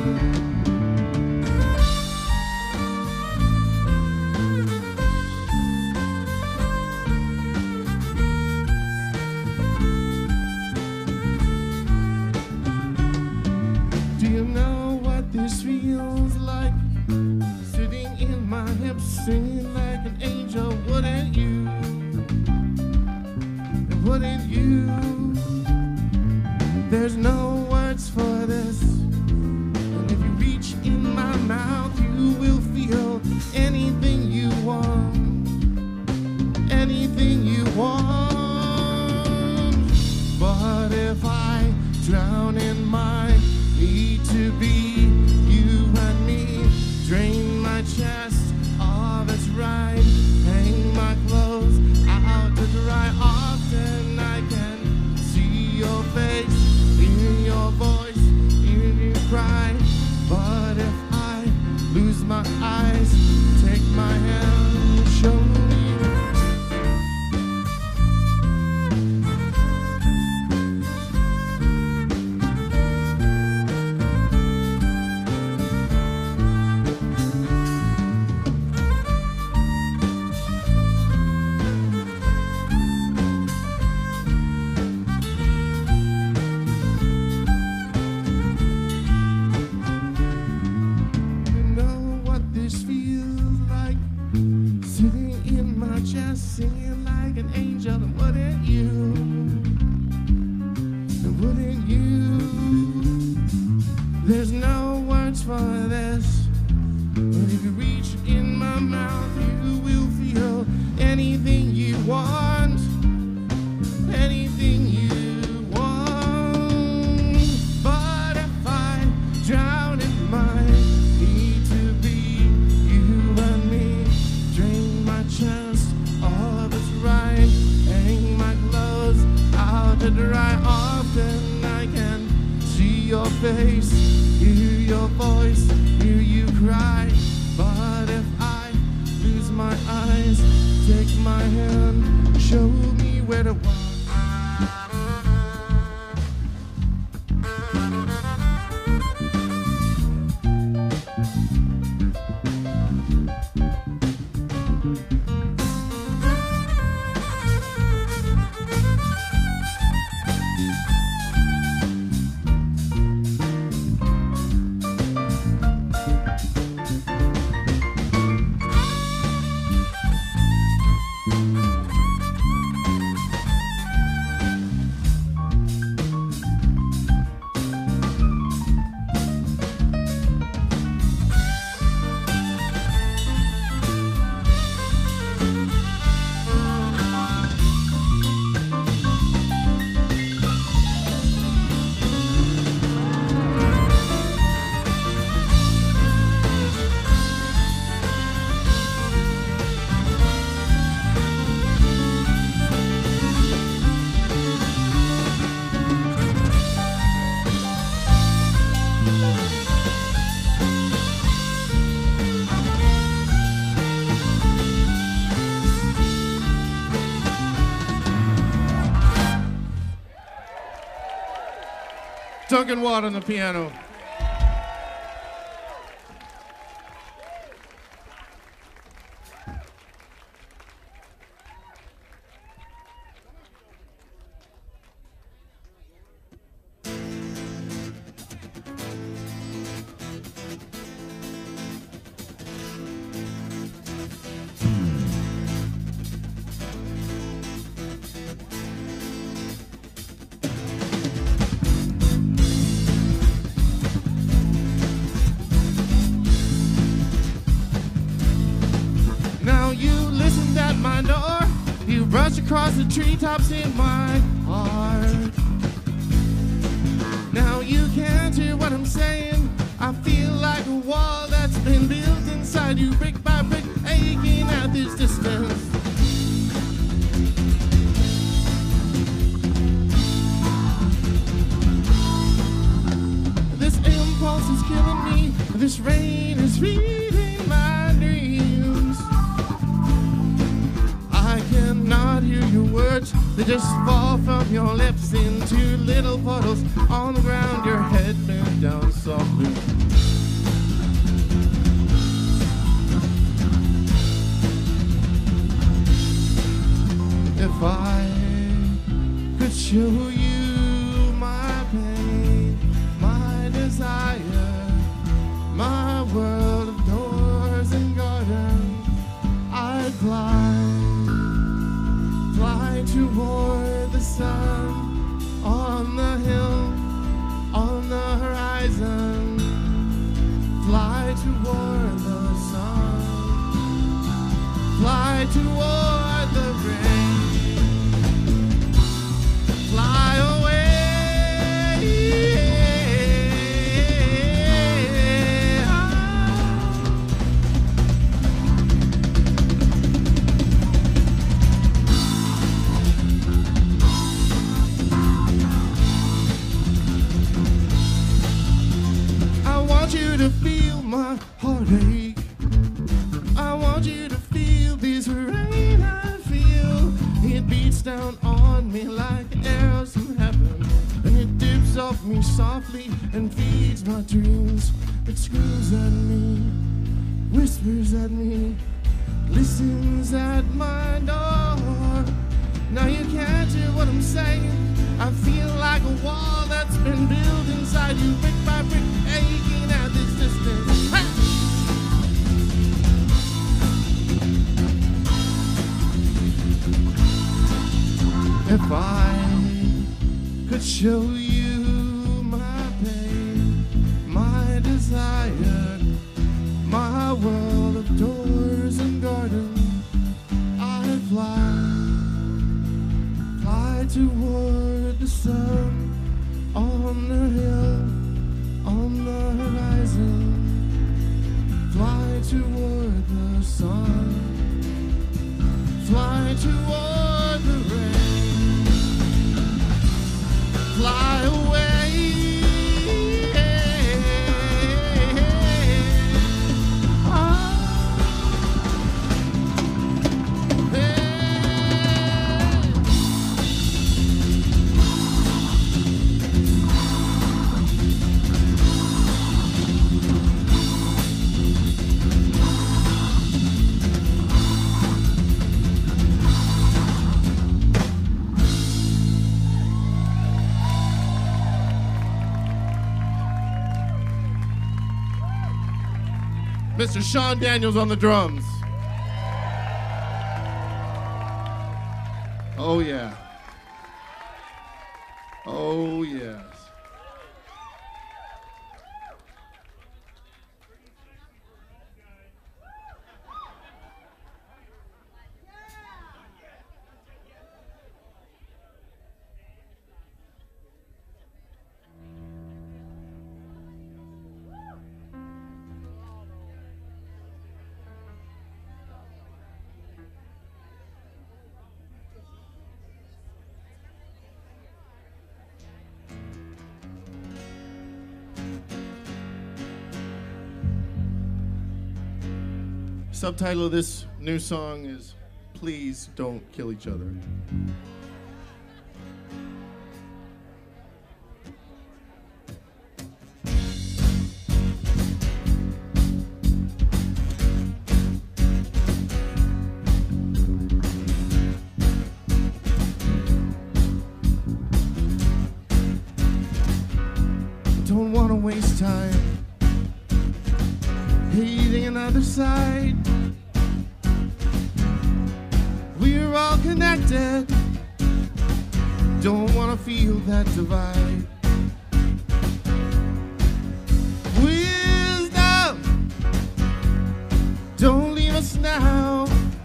Do you know what this feels like? Sitting in my hips, singing like an angel. Wouldn't you? Wouldn't you? There's no words for this. And if you reach in my mouth, you will feel anything you want. Anything you want. But if I drown in my need to be you and me, drain my chest of its right, hang my clothes out to dry. Often I can see your face, hear your voice, hear you cry. But if I lose my eyes, take my hand, show me. Singing like an angel, and wouldn't you? And wouldn't you? There's no words for this, but if you reach in my mouth, you will feel anything you want. Anything you want. But if I drown in my need to be you and me, drain my chest of its right, hang my clothes out to dry. Often I can see your face, hear your voice, hear you cry. But if I lose my eyes, take my hand, show me where to walk. Duncan Watt on the piano. My door, you brush across the treetops in my heart. Now you can't hear what I'm saying. I feel like a wall that's been built inside you, brick by brick, aching at this distance. This rain is reading my dreams. I cannot hear your words. They just fall from your lips into little puddles on the ground. Your head bent down softly. If I could show you my pain, my desire, my world of doors and gardens, I'd fly toward the sun, on the hill, on the horizon, fly toward the sun, fly toward the rain, fly away. To feel my heartache, I want you to feel this rain I feel. It beats down on me like arrows from heaven, and it dips off me softly and feeds my dreams. It screams at me, whispers at me, listens at my door. Now you can't hear what I'm saying. I feel like a wall that's been built inside you, brick by brick, aching at this distance. Ha! If I could show you my pain, my desire, my world of doors and gardens, I'd fly toward the sun, on the hill, on the horizon, fly toward the sun, fly toward the rain, fly away. Mr. Sean Daniels on the drums. Oh yeah. Oh yes. Subtitle of this new song is Please Don't Kill Each Other. Don't want to waste time hating another side. We're all connected. Don't want to feel that divide. Wisdom, don't leave us now.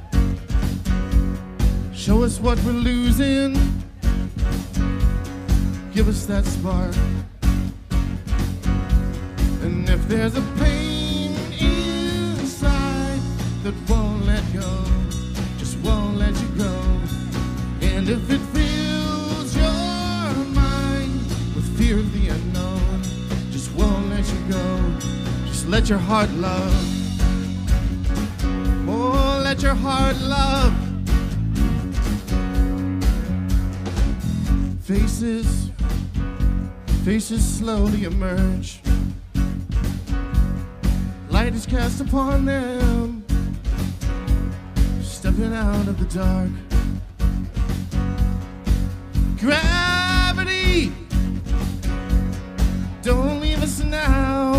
Show us what we're losing. Give us that spark. And if there's a pain inside that won't let go, just won't let you go. And if it fills your mind with fear of the unknown, just won't let you go. Just let your heart love. Oh, let your heart love. Faces slowly emerge. Light is cast upon them, stepping out of the dark. Gravity, don't leave us now.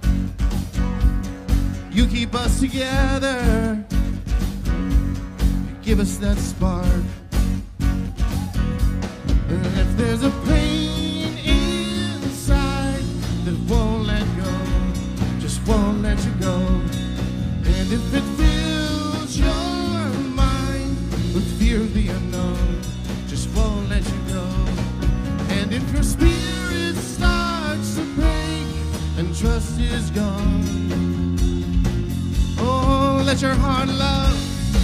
You keep us together, give us that spark. And if there's a pain inside that won't let go, just won't let you go, and if it fills your mind with fear of the unknown, just won't let you go, and if your spirit starts to break and trust is gone, oh, let your heart love.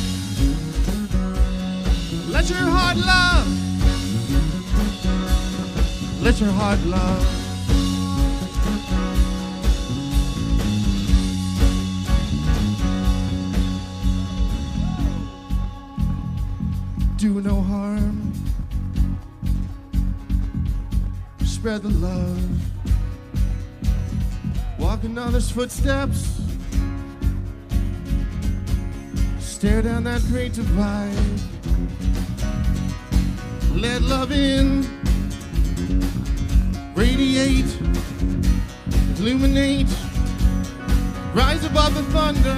Let your heart love. Let your heart love. Do no harm. Spread the love. Walk in others' footsteps. Stare down that great divide. Let love in. Radiate, illuminate, rise above the thunder.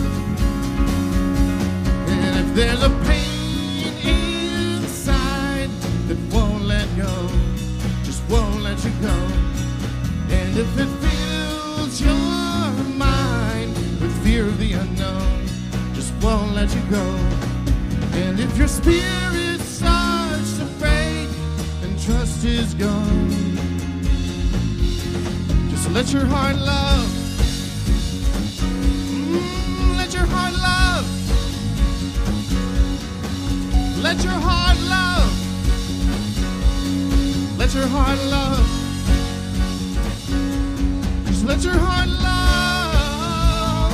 And if there's a pain inside that won't let go, just won't let you go, and if it fills your mind with fear of the unknown, just won't let you go, and if your spirit starts to break and trust is gone, let your heart love. Let your heart love. Let your heart love. Let your heart love. Just let your heart love.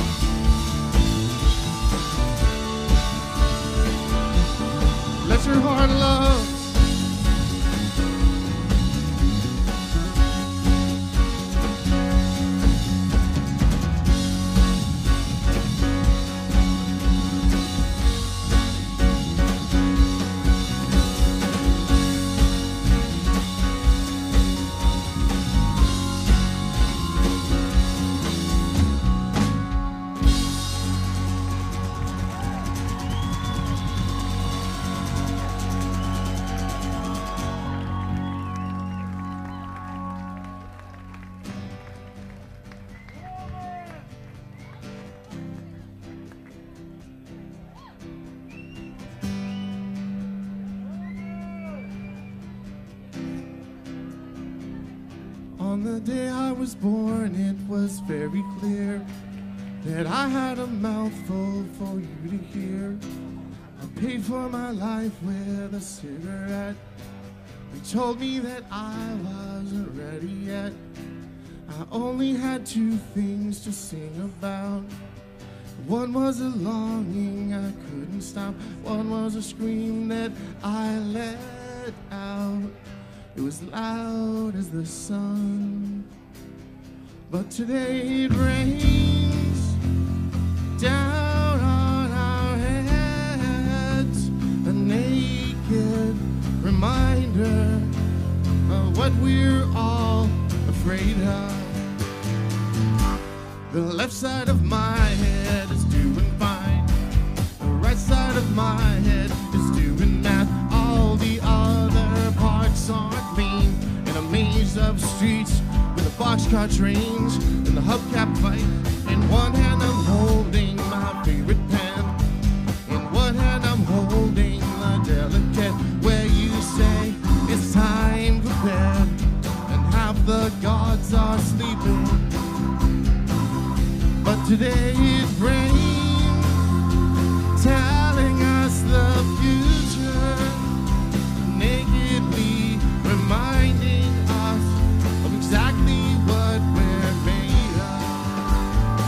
Let your heart love. On the day I was born, it was very clear that I had a mouthful for you to hear. I paid for my life with a cigarette. They told me that I wasn't ready yet. I only had two things to sing about. One was a longing I couldn't stop. One was a scream that I let out. It was loud as the sun. But today it rains down on our heads, a naked reminder of what we're all afraid of. The left side of my head is doing fine. The right side of my head is doing math. All the other parts aren't clean. In a maze of streets with a boxcar trains and the hubcap fight. In one hand I'm holding my favorite pen. In one hand I'm holding the delicate where you say it's time for bed and half the gods are sleeping. But today it rains, telling us the future, nakedly reminding us of exactly what we're made of.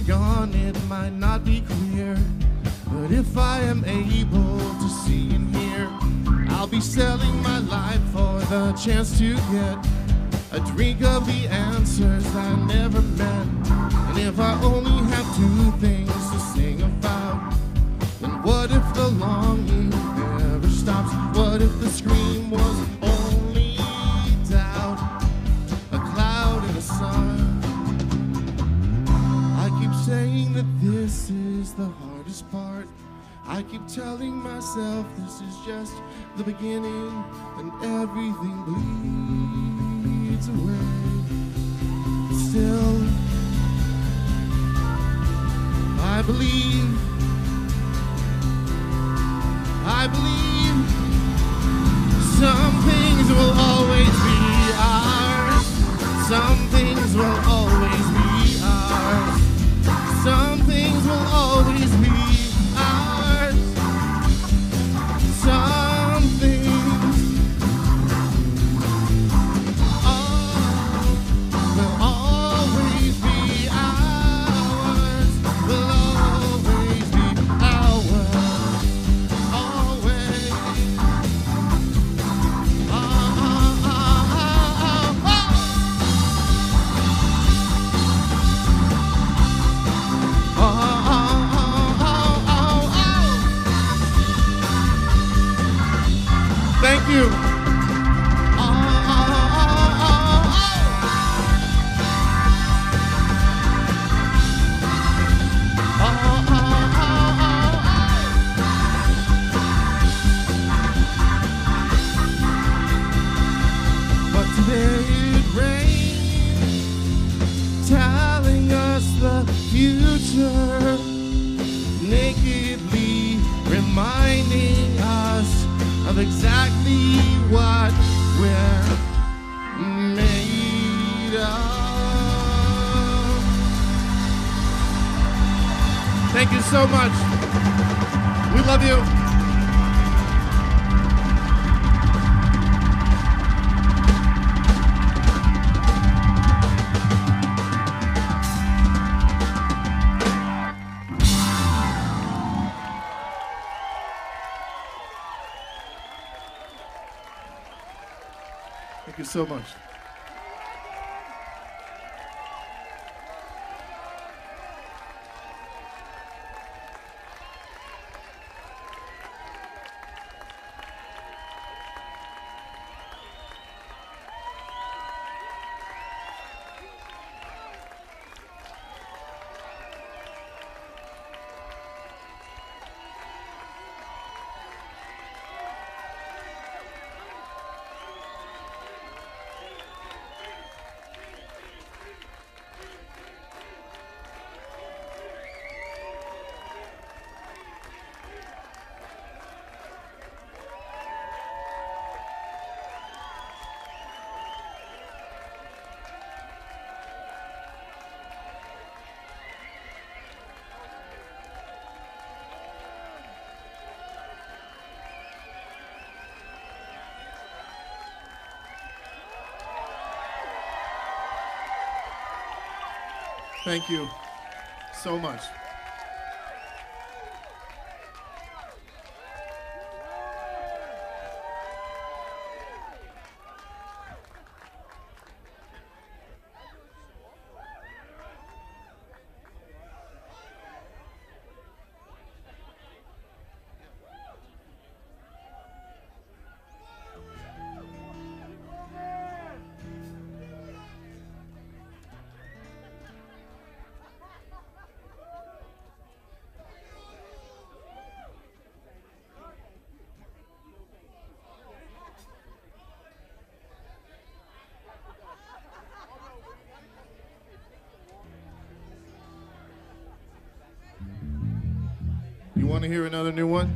I'm gone, it might not be clear, but if I am able to see and hear, I'll be selling my life for the chance to get a drink of the answers I never met. And if I only have two things to sing about, then what if the longing never stops? What if the scream was only doubt, a cloud in the sun? I keep saying that this is the hardest part. I keep telling myself this is just the beginning, and everything bleeds away. Still, I believe some things will always be ours. Some things will always be ours. Some things will always be ours. Some things will always be ours. Will always be ours. Always. Thank you. But today it rains, telling us the future, nakedly reminding us of exactly what we're made of. Thank you so much. We love you. Thank you so much. Thank you so much. You want to hear another new one?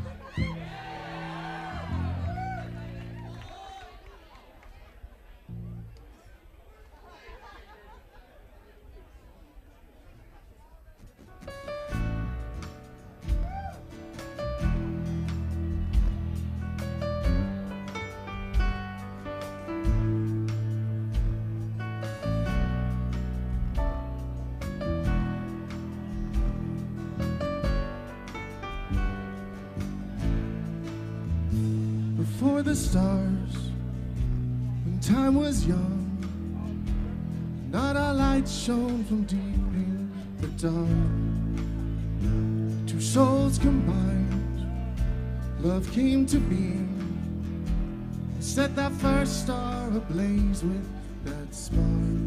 the stars when time was young. Not a light shone from deep in the dark. Two souls combined, love came to being, and set that first star ablaze with that spark.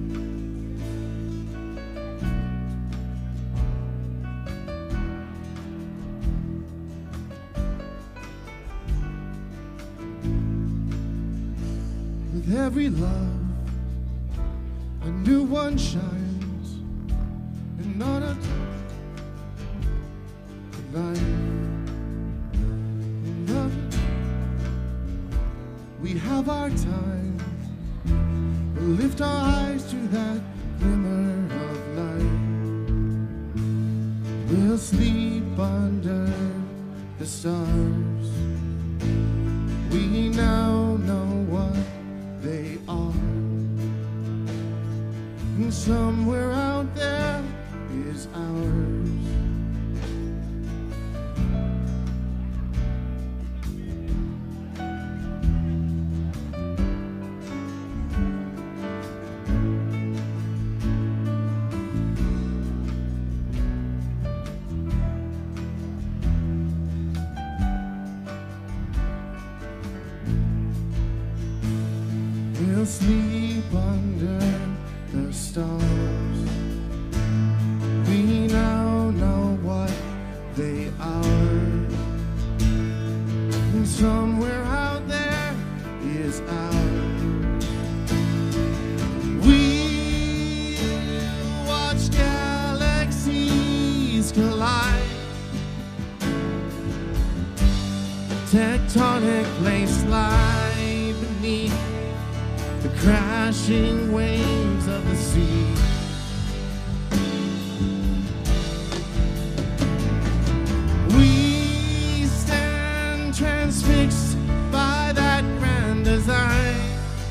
With every love, a new one shines, and on a life. Love, we have our time. We'll lift our eyes to that glimmer of light. We'll sleep under the stars. We now know what they are. And somewhere out there is ours. We'll sleep under the stars. We now know what they are. And somewhere out there is ours. We watch galaxies collide. Tectonic plates slide beneath the crashing waves of the sea. We stand transfixed by that grand design.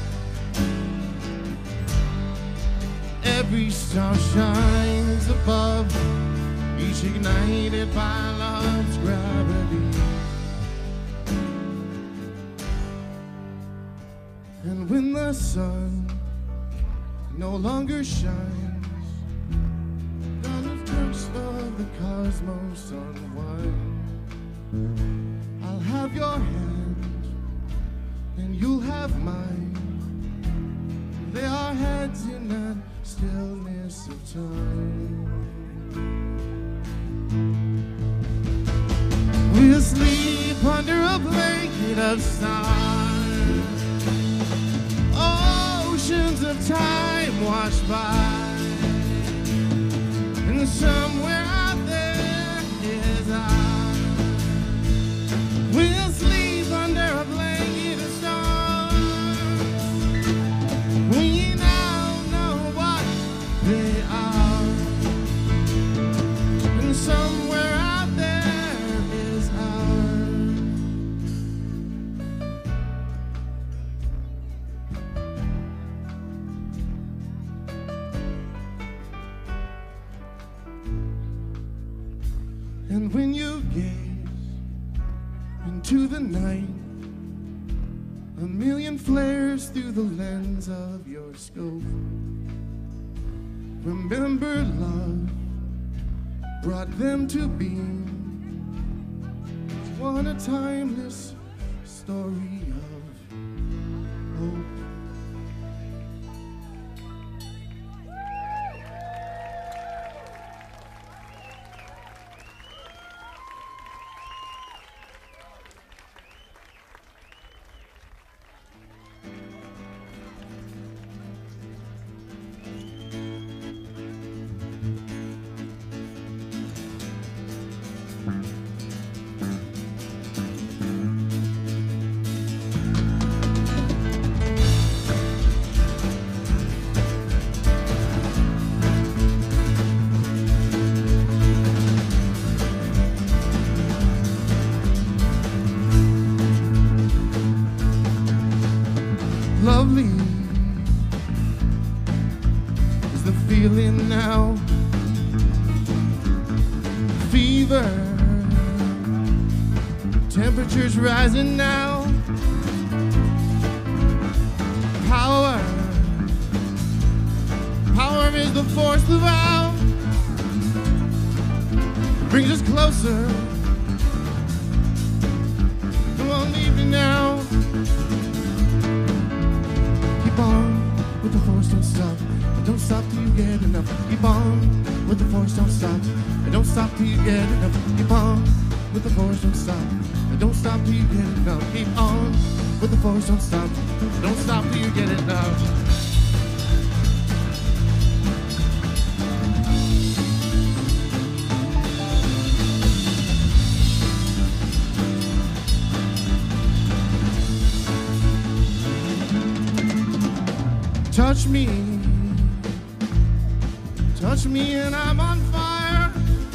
Every star shines above, each ignited by love's gravity. And when the sun no longer shines, none of curse of the cosmos unwind. I'll have your hand, and you'll have mine. Lay our heads in that stillness of time. We'll sleep under a blanket of stars. Oceans of time wash by, and somewhere out there is ours. We'll sleep under a blanket of stars. We now know what they are, and somewhere out there is ours. And when you gaze into the night, a million flares through the lens of your scope. Remember love brought them to being. It's one a timeless story of hope. Lovely is the feeling now. Fever, temperatures rising now. the force of out brings us closer. Come on, leave me now. Keep on with the force, don't stop. Don't stop till you get enough. Keep on with the force, don't stop. Don't stop till you get enough. Keep on with the force, don't stop. Don't stop till you get enough. Keep on with the force, don't stop. Don't stop till you get enough. Touch me and I'm on fire.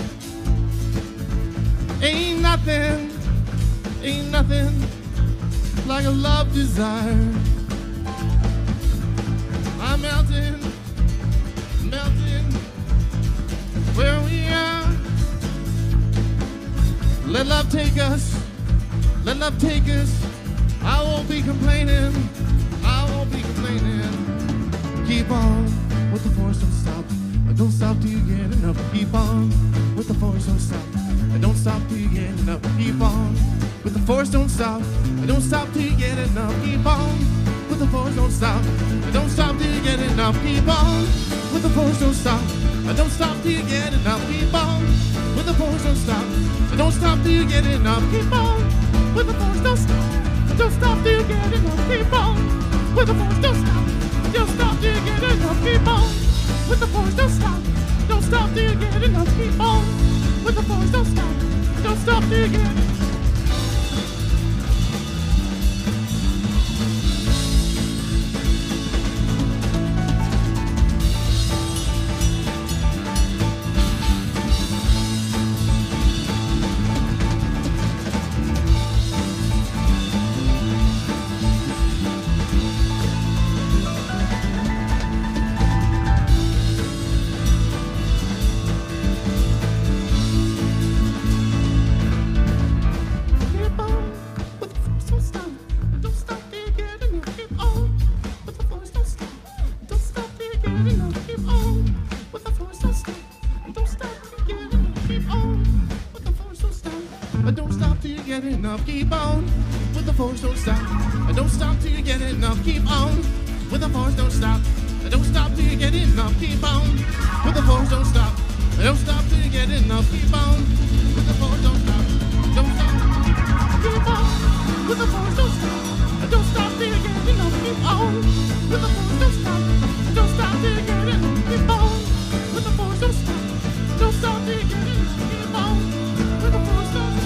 Ain't nothing like a love desire. I'm melting where we are. Let love take us, I won't be complaining, Keep on with the force, don't stop. Don't stop till you get enough. Keep on with the force, don't stop. Don't stop till you get enough. Keep on with the force, don't stop. Don't stop till you get enough. Keep on with the force, don't stop. Don't stop till you get enough. Keep on with the force, don't stop. Don't stop till you get enough. Keep on with the force, don't stop. Don't stop till you get enough. Keep on with the force, don't stop. Don't stop till you get enough. Keep on with the force, don't stop. Don't stop till you get enough. Keep on with the force, don't stop. Don't stop till you get enough. Keep on with the force, don't stop. Don't stop till you get enough. Keep on with the force, don't stop. Don't stop till you get enough. Keep on with the force, don't stop. Don't stop till you get enough. Keep on with the force, don't stop. Don't stop till you get enough. Keep on with the force, don't stop. Don't stop. Keep on with the force, don't stop. Don't stop till you get enough. Keep on with the force, don't stop. Don't stop till you get enough. Keep on with the force, don't stop. Don't stop till you get enough. Keep on with the force, don't stop.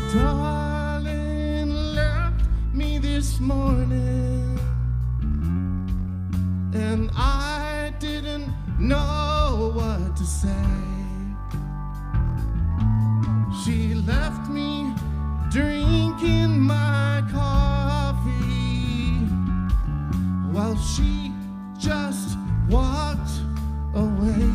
darling left me this morning, and I didn't know what to say. She left me drinking my coffee while she just walked away.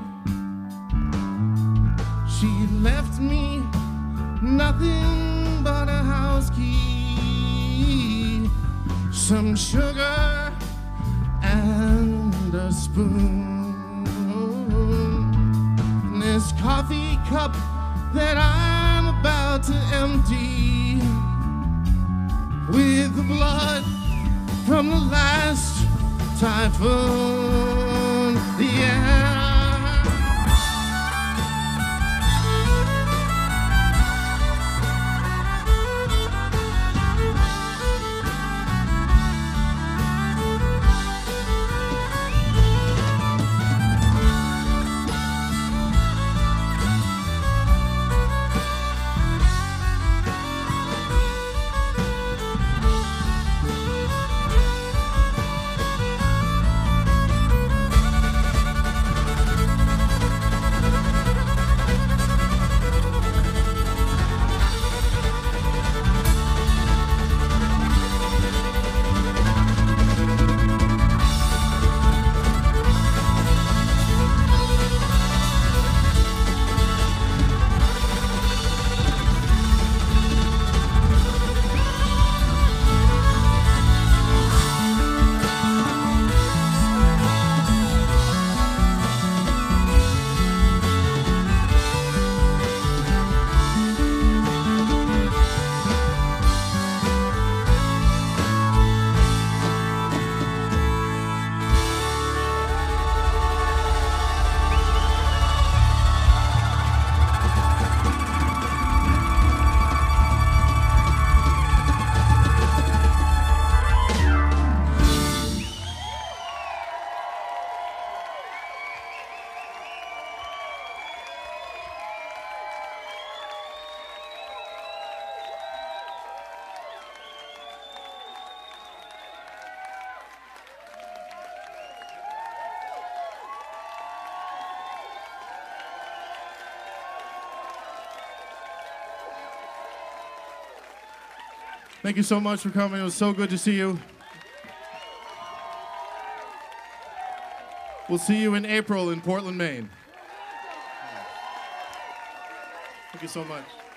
She left me nothing but a house key, some sugar and a spoon. And this coffee cup that I'm about to empty with the blood from the last typhoon. Yeah. Thank you so much for coming. It was so good to see you. We'll see you in April in Portland, Maine. Thank you so much.